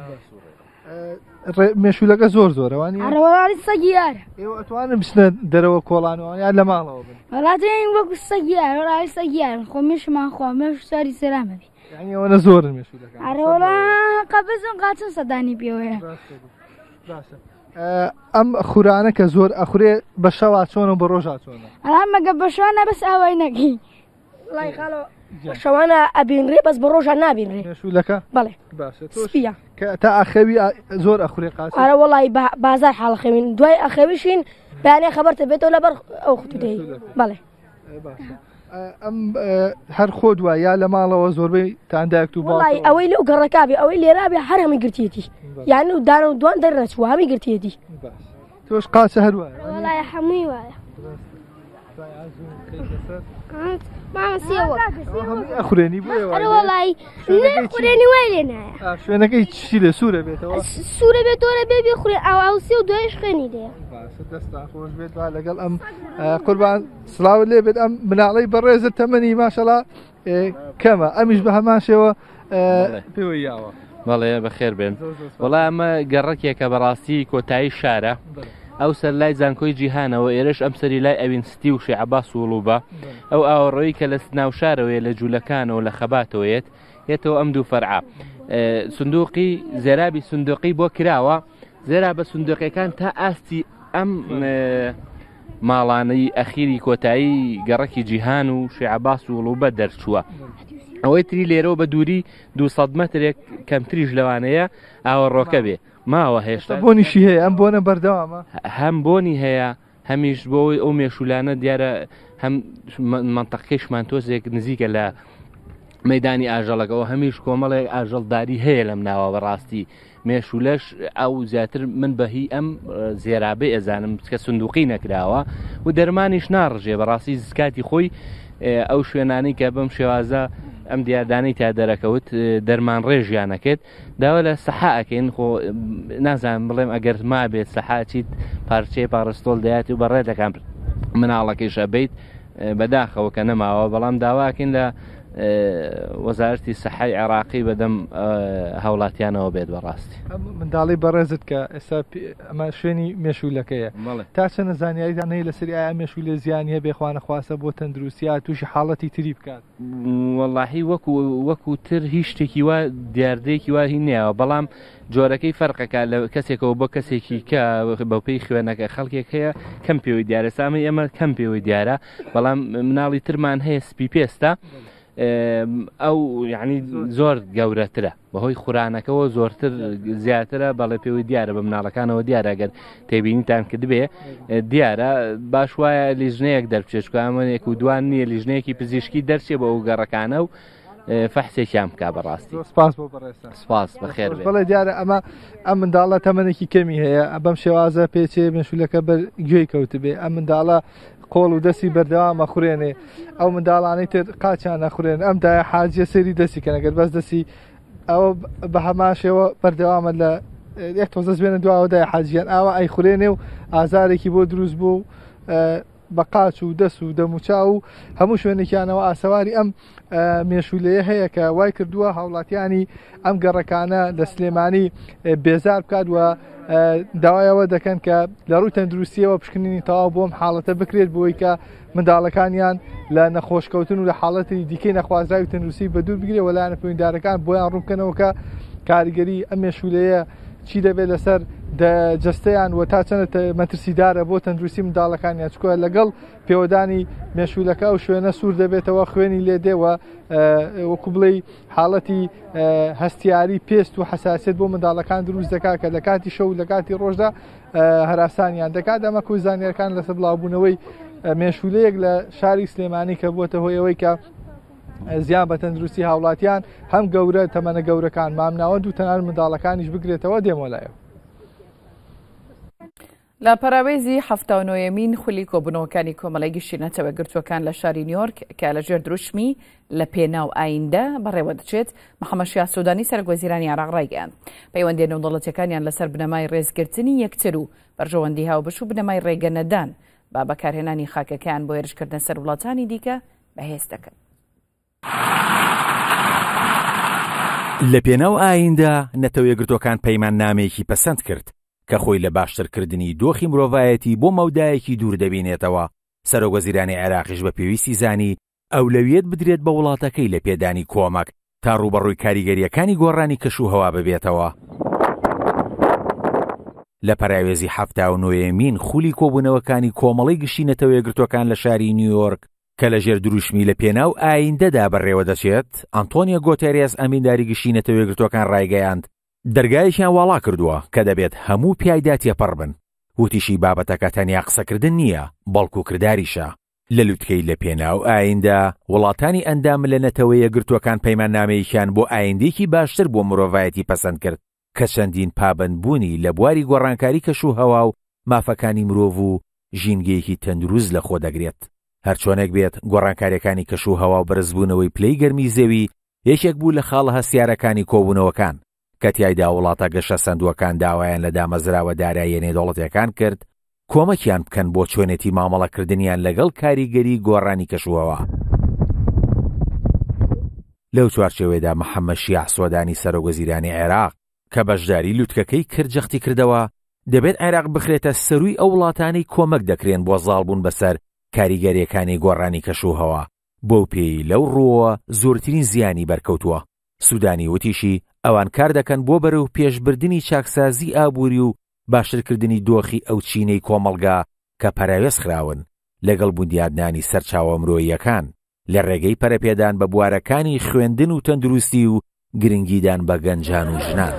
مێشولەکە زۆرەوانی ئەرەوەڵی سەگیارە ئێوە ئەتوانن بچنە دەرەوە کۆڵانەوە یان لە ماڵەوە بن وڵاتین وەکو سەگیار وڵی سەگیار خۆ مێشمان خوا مێش ساری سەرامەبی ئەوەنە زۆرن مێشولەکە ئەرەوەڵا قەبزم قاچن سەدانی پێوەیە ئەم خورانە کە زۆر ئەخورێ بە شەوا چۆن و بە ڕۆژا چۆنە ئەمەگە بە شوانە بەس ئاوای نەگەی وڵی خاڵۆ شەوانە ئەبینڕێ بەس بە ڕۆژان نابینڕێ مێشولەکە بەڵێ سپیە تا ئەخەوی زۆر ئەخورێ قاچ ئارە وڵی بازار حاڵەخەوین دوای ئەخەویشین بەیانێ خەبەرتە بێتەوە لەبەر ئەو خوتودەی بەڵێ ئەم هەر خۆ دوای یا لە ماڵەوە زۆربەی تاندایەک و باڵی ئەوەی لەو گەڕەکبی ئەوەی لێرابێ هەر هەمی گرتێتی یان و دارە و دوان دەرنەچوە هەمی گرتێتی تۆش قاچە هەروە وڵای هەمووی وایە ئەخورێنی بۆ وڵی خوێنی وای لێ نایە شوێنەکەی چی لێ سوورە بێتەوە سوورە بێتۆرە بێبێ خوێ ئاوسی و دوایش خوێنی دێ دەستان خۆش بێت لەگەڵ ئەم قوربان سڵاو لێ بێت ئەم مناڵەی بەڕێزت تەمەنی ماشەڵا کەمە ئەمیش بە هەمان شێوە پێوەی یاوە بەڵێ بەخێر بێن وڵای ئەمە گەڕەکێکە بەڕاستی کۆتایی شارە ئەو سەر لای زانکۆی جیهانەوە ئێرش ئەم سەری لای ئەوینستی و شێعەباس و وڵوبە ئەو ئاوەڕۆیی کە لە ناو شارەوەیە لە جوولەکانەوە لە خەباتەوەیەت هێتەوە ئەم دوو فەرعا سندوقی زێرابی سندوقی بۆ کراوە زێرا بە سندوقەکان تا ئاستی ئەم ماڵانەی ئەخیری کۆتایی گەڕەکی جیهان و شێعەباس و وڵوبە دەرچووە ئەوەی تری لێرەوە بە دووری 200 مەترێک کەمتریش لەوانەیە ئاوەڕۆکە بێ ماوە هێشتا بۆنیشی هەیە ئەم بۆنە بەردەوامە هەم بۆنی هەیە هەمیش بۆەوەی ئەو مێشولانە دیارە هەم منتەقەی شمانتۆزێک نزیکە لە مەدانی ئاژەڵەکەەوە هەمیش کۆمەڵێک ئاژەڵداری هەیە لەم ناوە بەڕاستی مێشولەش ئەو زیاتر من بەهی ئەم زێرابێ ئەزانم کە سندوقی نەکراوە و دەرمانیش ناڕژێ بەڕاستی زکاتی خۆی ئەو شوێنانی کە بەم شێوازە ئەم دیاردانەی تا دەرەکەوت دەرمان ڕێژیانەکەێت داوا لە سەحاکەین خۆ نازانم بڵێم ئەگەر ما بێت سەحاچیت پارچەی پاڕستۆل دەیاتی و بەڕێ دەکەم مناڵەکەی شەبیت بەداخەوە کە نەماوە بەڵام داواکەین لە وەزارەتی سەحای عێراقی بەدەم هاوڵاتیانەوە بێت بەڕاستی منداڵی بەڕێزت کە ئێستا ئەمە شوێنی مێشولەکەیە تا چەنە زانیاریدانەی لەسەری ئایا مێشولێ زیانیە بێخواانە خواستە بۆ تەندروستیا تووشی حاڵەتی تری بکات وەڵاهی وەکو تر هیچ شتێکی وا دیاردەیەکی وا هی نییەوە بەڵام جۆرەکەی فەرقەکە لە کەسێکەوە بۆ کەسێکی کە بەپێی خوێنەکە خەڵکێک هەیە کەم پێوەی دیارە سامی ئێمە کەم پێوەی دیارە بەڵام مناڵی ترمان هەیە سپی پێستە ئەو یعنی زۆر گەورەترە بەهۆی خورانەکەەوە زۆرتر زیاترە بەڵێ پێوەی دیارە بە مناڵەکانەوە دیارە گەر تێبینیتان کرد بێ دیارە باش وایە لیژنەیەک دەرپچێشکامەیەک و دوان نییە لیژنەیەکی پزیشکی دەرچێ بە ئەو گەڕەکانە و فەحسێکیان بکە بەڕاستی سپاس بۆ بەڕێستا سپاس بەخێر بەڵێ دیارە ئەمە ئەم منداڵە تەمەنێکی کەمی هەیە بەم شێوازە پێچێ مێشولەکە بەر گوێی کەوت بێ ئەم منداڵە قۆڵ و دەستی بەردەوامە خوێنێ ئەو منداڵانەی تر قاچیان نەخورێن ئەم دای حاجە سەری دەستی کەنەگەر بەس دەستی ئەوە بە هەماشەوە بەردەوامە لە یەک تۆزە بێنە دواوەدای حاجیان ئاوە ئەی خوێنێ و ئازارێکی بۆ دروست بوو بە قاچ و دەست و دەموچا و هەموو شوێنێکیانەوە ئاسەواری ئەم مێشولەیە هەیە کە وای کردووە هاوڵاتیانی ئەم گەڕەکانە لە سلێمانی بێزار بکات و داوایەوە دەکەن کە لە ڕووی تەندروستیەوە پشکنینی تەواو بۆم حاڵەتە بکرێت بۆی کە منداڵەکانیان لە نەخۆشکەوتن و لە حاڵەتی دیکەی نەخوازراوی تەندروستی بە دوور بگرێت و لایەنە پەیوەندیدارەکان بۆیان ڕوونکەنەوە کە کاریگەری ئەم مێشولەیە چی دەبێت لەسەر جەستەیان و تا چەندە مەترسیدارە بۆ تەندروستی منداڵەکانیان چکۆ لەگەڵ پێوەدانی مێشولەکە و شوێنە سوور دەبێتەوە خوێنی لێ دێوە وەکو بڵێ حاڵەتی هەستیاری پێست و حساسیت بۆ منداڵەکان دروست دەکات کە لە کاتی شەو لە کاتی ڕۆژدا هەراسانیان دەکات. ئەمە کوی زانیەرەکان لەسەر بڵاوبوونەوەی مێشولەیەک لە شاری سلێمانی کە بووەتە هۆیەوەی کە زیان بە تەندروستی هاوڵاتیان هەم گەورە تەمەنە گەورەکان مامناوەند و تەنان منداڵەکانیش بگرێتەوە دێمەلایەوە. لە پەراوێزی 79مین خولی کۆبوونەوەکانی کۆمەڵی گشتی نەتەوە گرتووەکان لە شاری نیویۆرک کە لەژێر دروشمی لە پێناو ئایندە بەڕێوە دەچێت محەممەد شیع سوودانی سەرۆکوەزیرانی عێراق ڕایگەیاند پەیوەندیە نێودەوڵەتیەکانیان لەسەر بنەمای ڕێزگرتنی یەکتر و بەرژەوەندی هاوبەش و بنەمای ڕێگەنەدان با بەکارهێنانی خاکەکان بۆ هێرشکردنە سەر وڵاتانی دیکە بەهێز دەکەن. لە پێناو ئایندە نەتەوە یەکگرتووەکان پەیمان نامەیەکی پەسەند کرد کە خۆی لە باشترکردنی دۆخی مرۆڤایەتی بۆ مەودایەکی دوور دەبینێتەوە. سەرۆکوەزیرانی عێراقیش بە پێویستی زانی ئەولەویەت بدرێت بە وڵاتەکەی لە پێدانی کۆمەک تا ڕوبەڕووی کاریگەریەکانی گۆڕانی کەشوهەوا ببێتەوە. لە پەراوێزی 79مین خولی کۆبوونەوەکانی کۆمەڵی گشتی نەتەوە یەکگرتووەکان لە شاری نیویۆرک کە لە ژێر دروشمی لە پێناو ئایندەدا بەڕێوە دەچێت ئەنتۆنیۆ گۆتێریاس ئەمینداری گشتی نەتەوە یەکگرتووەکان ڕایگەیاند دەرگایەکیان واڵا کردووە کە دەبێت هەموو پیایدا تێپەڕ بن. وتیشی بابەتەکە تەنیا قسەکردن نییە بەڵکو کرداریشە. لە لووتکەی لە پێناو ئایندە وڵاتانی ئەندام لە نەتەوە یەکگرتووەکان پەیمان نامەیەکیان بۆ ئایندێکی باشتر بۆ مرۆڤایەتی پەسەند کرد کە چەندین پابەندبوونی لە بواری گۆڕانکاری کەشوهەوا و مافەکانی مرۆڤ و ژینگەیەکی تەندروست لە خۆ دەگرێت. هەرچۆنێک بێت گۆڕانکاریەکانی کەشوهەوا و بەرزبوونەوەی پلەی گەرمی زەوی یەکێک بوو لە خاڵە هەستیارەکانی کۆبوونەوەکان کە تیایدا وڵاتە گەشە سندووەکان داوایان لە دامەزراوە داراییە نێودەوڵەتیەکان کرد کۆمەکیان بکەن بۆ چۆنێتی مامەڵەکردنیان لەگەڵ کاریگەری گۆڕانی کەشوهەوا. لەو چوارچێوەیەدا محەممەد شیع سوودانی سەرۆکوەزیرانی عێراق کە بەشداری لووتکەکەی کردجەختی کردەوە دەبێت عێراق بخرێتە سەرووی ئەو وڵاتانی کۆمەک دەکرێن بۆ زاڵبوون بەسەر کاریگەریەکانی گۆڕانی کەشوهەوا. بۆ پێی لەو ڕووە زۆرترین زیانی بەرکەوتووە. سوودانی وتیشی ئەوان کار دەکەن بۆ بەرەو پێشبردننی چاکسازی ئابووری و باشترکردنی دۆخی ئەو چینەی کۆمەڵگا کە پەراوێز خراون لەگەڵ بوندیادنانی سەرچاوە مرۆییەکان لە ڕێگەی پەرەپێدان بە بوارەکانی خوێندن و تەندروستی و گرنگیدان بە گەنجان و ژنان.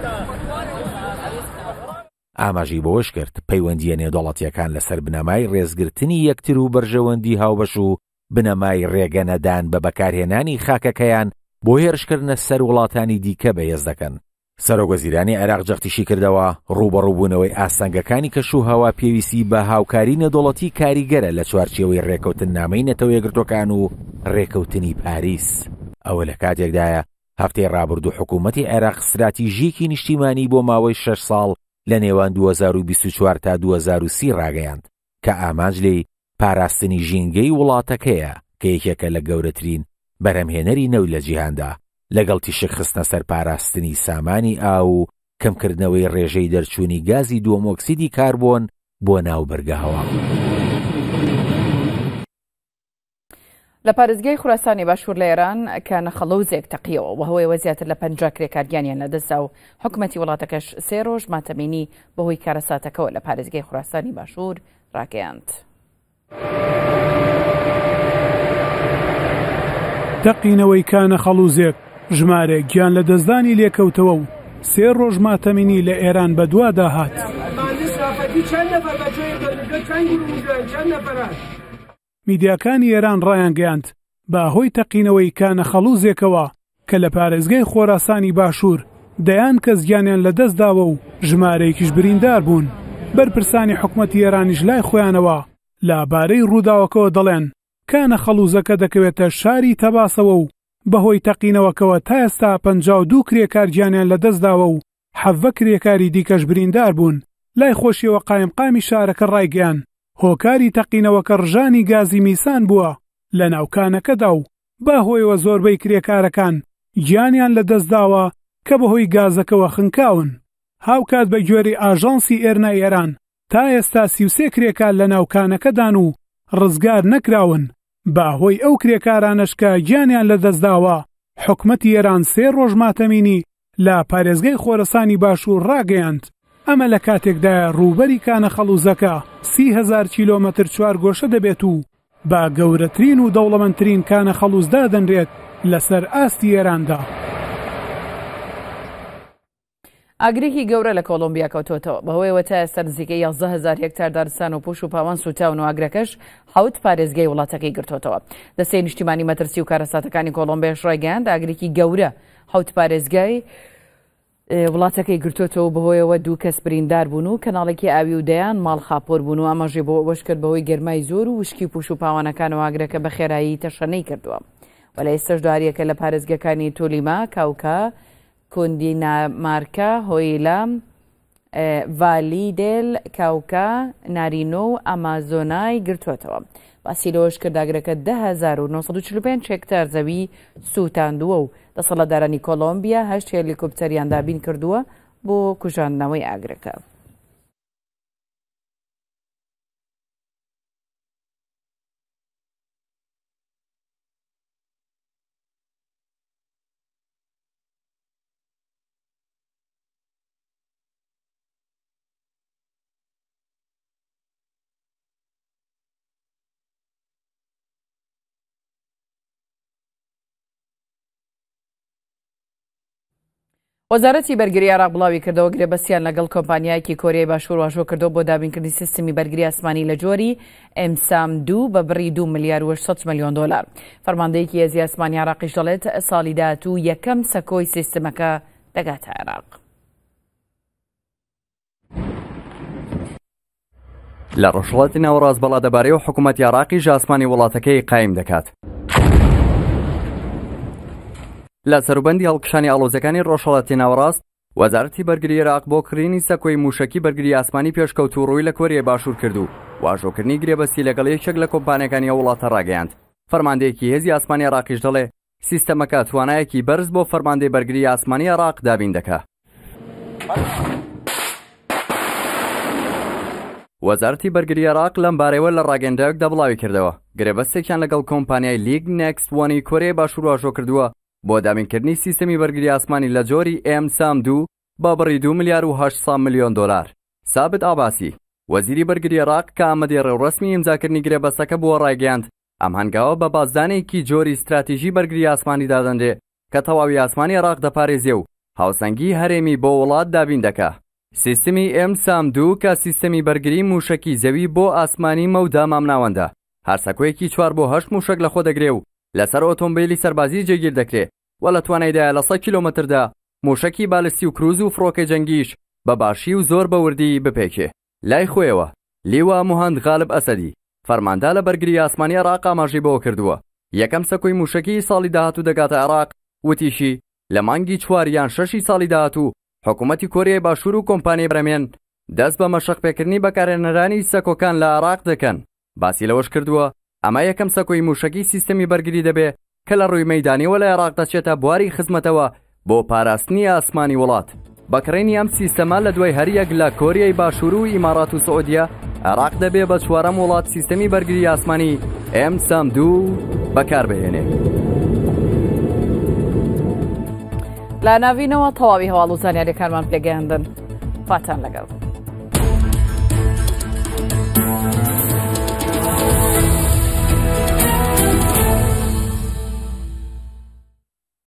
ئاماژی بەوەش کرد پەیوەندیە نێودەوڵەتیەکان لەسەر بنەمای ڕێزگرتنی یەکتر و بەرژەوەندی هاوبەش و بنەمای ڕێگەنەدان بە بەکارهێنانی خاکەکەیان بۆ هێرشکردنە سەر وڵاتانی دیکە بەهێز دەکەن. سەرۆکوەزیرانی عێراق جەختیشی کردەوە ڕوبەڕووبوونەوەی ئاسانگەکانی کەشوهەوا پێویستی بە هاوکاری نێودەوڵەتی کاریگەرە لە چوارچێوەی ڕێکەوتن نامەی نەتەوە یەکگرتووەکان و ڕێکەوتنی پاریس. ئەوە لە کاتێکدایە هەفتەی ڕابردوو حکوومەتی عێراق ستراتیژیکی نیشتیمانی بۆ ماوەی 6 ساڵ لە نێوان 2024 تا 2030 ڕاگەیاند کە ئامانج لێی پاراستنی ژینگەی وڵاتەکەیە کە یەکێکە لە گەورەترین بەرهەمهێنەری نەو لە جیهاندا لەگەڵ تیشک خستنە سەر پاراستنی سامانی ئاو و کەمکردنەوەی ڕێژەی دەرچوونی گازی دووەمۆکسیدی کاربۆن بۆ ناو بەرگەهەوا. لە پارێزگای خوراسانی باشوور لە ئێران کە نەخەڵەوزێک تەقیەوە و هەوەی وەزیاتر لە 50 کرێکاریانیان لەدەستا و حکومەتی وڵاتەکەش 3 ڕۆژ ماتەمینی بەهۆی کارەساتەکەەوە لە پارێزگای خوراسانی باشوور ڕاگەیاند. تەقینەوەی کانە خەڵوزێک ژمارە گیان لە دەستدانی لێکەوتەوە و 3 ڕۆژ ماتەمینی لە ئێران بەدووادا هات. میدیاکانی ئێران ڕایان گەیاند بە هۆی تەقینەوەی کانە خەڵوزێکەوە کە لە پارێزگای خۆراسانی باشوور دەیان کەس گیانیان لە دەستداوە و ژمارەیەکیش بریندار بوون. بەرپرسانی حکومەتی ئێرانیش لای خۆیانەوە لەبارەی ڕووداوەکەوە دەڵێن کانە خەڵوزەکە دەکەوێتە شاری تەباسەوە و بەهۆی تەقینەوەکەوە تا ئێستا 52 کرێکار گیانیان لە دەستداوە و 7 کرێکاری دیکەش بریندار بوون. لای خۆشیەوە قایمقامی شارەکە ڕایگەیان هۆکاری تەقینەوەکە ڕژانی گازی میسان بووە لە ناوکانەکەدا و بەهۆیەوە زۆربەی کرێکارەکان گیانیان لەدەستداوە کە بەهۆی گازەکەوە خنکاون. هاوکات بە گوێرەی ئاژانسی ئێرنای ئێران تا ئێستا 33 کرێکار لە ناوکانەکەدان و ڕزگار نەکراون. بەهۆی ئەو کرێکارانەش کە گیانیان لەدەستداوە حکومەتی ئێران 3 ڕۆژ ماتەمینی لە پارێزگای خۆرەسانی باشوور ڕاگەیاند. ئەمە لە کاتێکدا ڕووبەری کانە خەڵوزەکە 30,000 کیلۆمەتر چوارگۆشە دەبێت و بە گەورەترین و دەوڵەمەندترین کانە خەڵوزدا دەنرێت لەسەر ئاستی ئێراندا. ئاگرێکی گەورە لە کۆلۆمبیا کەوتوتەوە بەهۆیەوە تا ئێستا نزیکەی 11,000 هێکتار دارستان و پوش و پاوان سوتاون و ئاگرەکەش 7 پارێزگای وڵاتەکەی گرتوتەوە. دەستەی نیشتیمانی مەترسی و کارەساتەکانی کۆلۆمبیاش ڕایگەیاند ئاگرێکی گەورە 7 پارێزگای وڵاتەکەی گرتوتەوە بەهۆیەوە 2 کەس بریندار بوون و کەناڵێکی ئاوی و دەیان ماڵ خاپۆر بوون و ئەمەژێ بۆ ئەوەش کرد بەهۆی گەرمای زۆر و وشکی پوش و پاوانەکان و ئاگرەکە بە خێرایی تەشەنەی کردووە. و لە ئێستاش داریەکە لە پارێزگەکانی تۆلیما، کاوکا، کوندینامارکا، هۆیلام، ڤالیدێل، کاوکا، نارینۆ و ئامازۆنای گرتوێتەوە. باسی لەوەش کرد ئاگرەکە 10,945 هێکتار زەوی سووتاندووە و دەسەڵاتدارانی کۆلۆمبیا 8 هێلیکۆپتەریان دابین کردووە بۆ کوژاندنەوەی ئاگرەکە. وەزارەتی بەرگری عێراق بڵاوی کردەوە گرێبەستیان لەگەڵ کۆمپانیایەکی کۆریای باشوور واژۆ کردەوە بۆ دابینکردنی سیستمی بەرگری ئاسمانی لە جۆری ئێمسام-2 بە بڕی 2 ملیار و 800 ملیۆن دۆلار. فەرماندەیەکی هێزی ئاسمانی عێراقیش دەڵێت ساڵی داهاتوو یەکەم سەکۆی سیستمەکە دەگاتە عێراق. لە ڕۆژهەڵاتی ناوەڕاست بەڵادەبارەی و حکوومەتی عێراقی ئاسمانی وڵاتەکەی قایم دەکات. لە سەروبەندی هەڵکشانی ئاڵۆزەکانی ڕۆژهەڵاتی ناوەڕاست وەزارەتی بەرگری عێراق بۆ کڕینی سەکۆی موشەکی بەرگری ئاسمانی پێشکەوت و ڕووی لە کۆریای باشوور کردو واژۆکردنی گرێبەستی لەگەڵ یەکێک لە کۆمپانیەکانی ئەو وڵاتە ڕاگەیاند. فەرماندەیەکی هێزی ئاسمانی عێراقیش دەڵێ سیستەمەکە توانایەکی بەرز بۆ فەرماندەی بەرگری ئاسمانی عێراق دابین دەکات. وەزارەتی بەرگری عێراق لەم بارەوە لە ڕاگەندەیەکدا بڵاوی کردەوە گرێبەستێکیان لەگەڵ کۆمپانیای لیگ نێکست وانی کۆریای باشوور واژۆ کردووە بۆ دابینکردنی سیستەمی بەرگری ئاسمانی لە جۆری ئێمسام-2 بە بڕی 2 ملیار و 800 ملیۆن دۆلار. سابت ئاباسی وەزیری بەرگری عێراق کە ئامادەی ڕێوڕەسمی ئیمزاکردنی گرێبەستەکە بۆ ڕایگەیاند ئەم هەنگاوە بە بازدانێکی جۆری استراتیژی بەرگری ئاسمانی دادەندێ کە تەواوی ئاسمانی عێراق دەپارێزێ و هاوسەنگی هەرێمی بۆ وڵات دابین دەکات. سیستمی ئێمسام-2 کە سیستەمی بەرگری موشەکی زەوی بۆ ئاسمانی مەودا مامناوەندە هەر سەکۆیەکی 4 بۆ 8 موشک لە خۆ دەگرێ و لەسەر ئۆتۆمبیلی سەربازی جێگیر دەکرێت و لە توانایدایە لە 100 کیلۆمەتردا موشەکی بالستی و کروز و فڕۆکە جەنگیش بە باشی و زۆر بەوردی بپێکێ. لای خۆیەوە لیوا موهاند غالب ئەسەدی فەرماندا لە بەرگری ئاسمانی عێراق ئاماژەی بەوە کردووە یەکەم سەکۆی موشەکی ساڵی داهاتوو دەگاتە عێراق. وتیشی لە مانگی 4 یان 6 ساڵی داهاتوو حکوومەتی کۆریای باشوور و کۆمپانیای بەرەمێن دەست بە مەشقپێکردنی بەکارهێنەرانی سەکۆکان لە عێراق دەکەن. باسی لەوەش کردووە ئەمە یەکەم سەکۆی موشەکی سیستەمی بەرگری دەبێ کە لە ڕووی مەیدانیەوە لە عێراق دەچێتە بواری خزمەتەوە بۆ پاراستنی ئاسمانی وڵات. بەکڕێنی ئەم سیستەمە لە دوای هەریەک لە کۆریای باشوور و ئیمارات و سعودیە عێراق دەبێ بە 4ەم وڵات سیستەمی بەرگری ئاسمانی ئێمسام-2 بەکاربهێنێ. لا ناوینەوە تەواوی هەواڵ و زانیاریەکانمان پێگەیاندن. فاتان لەگەڵ.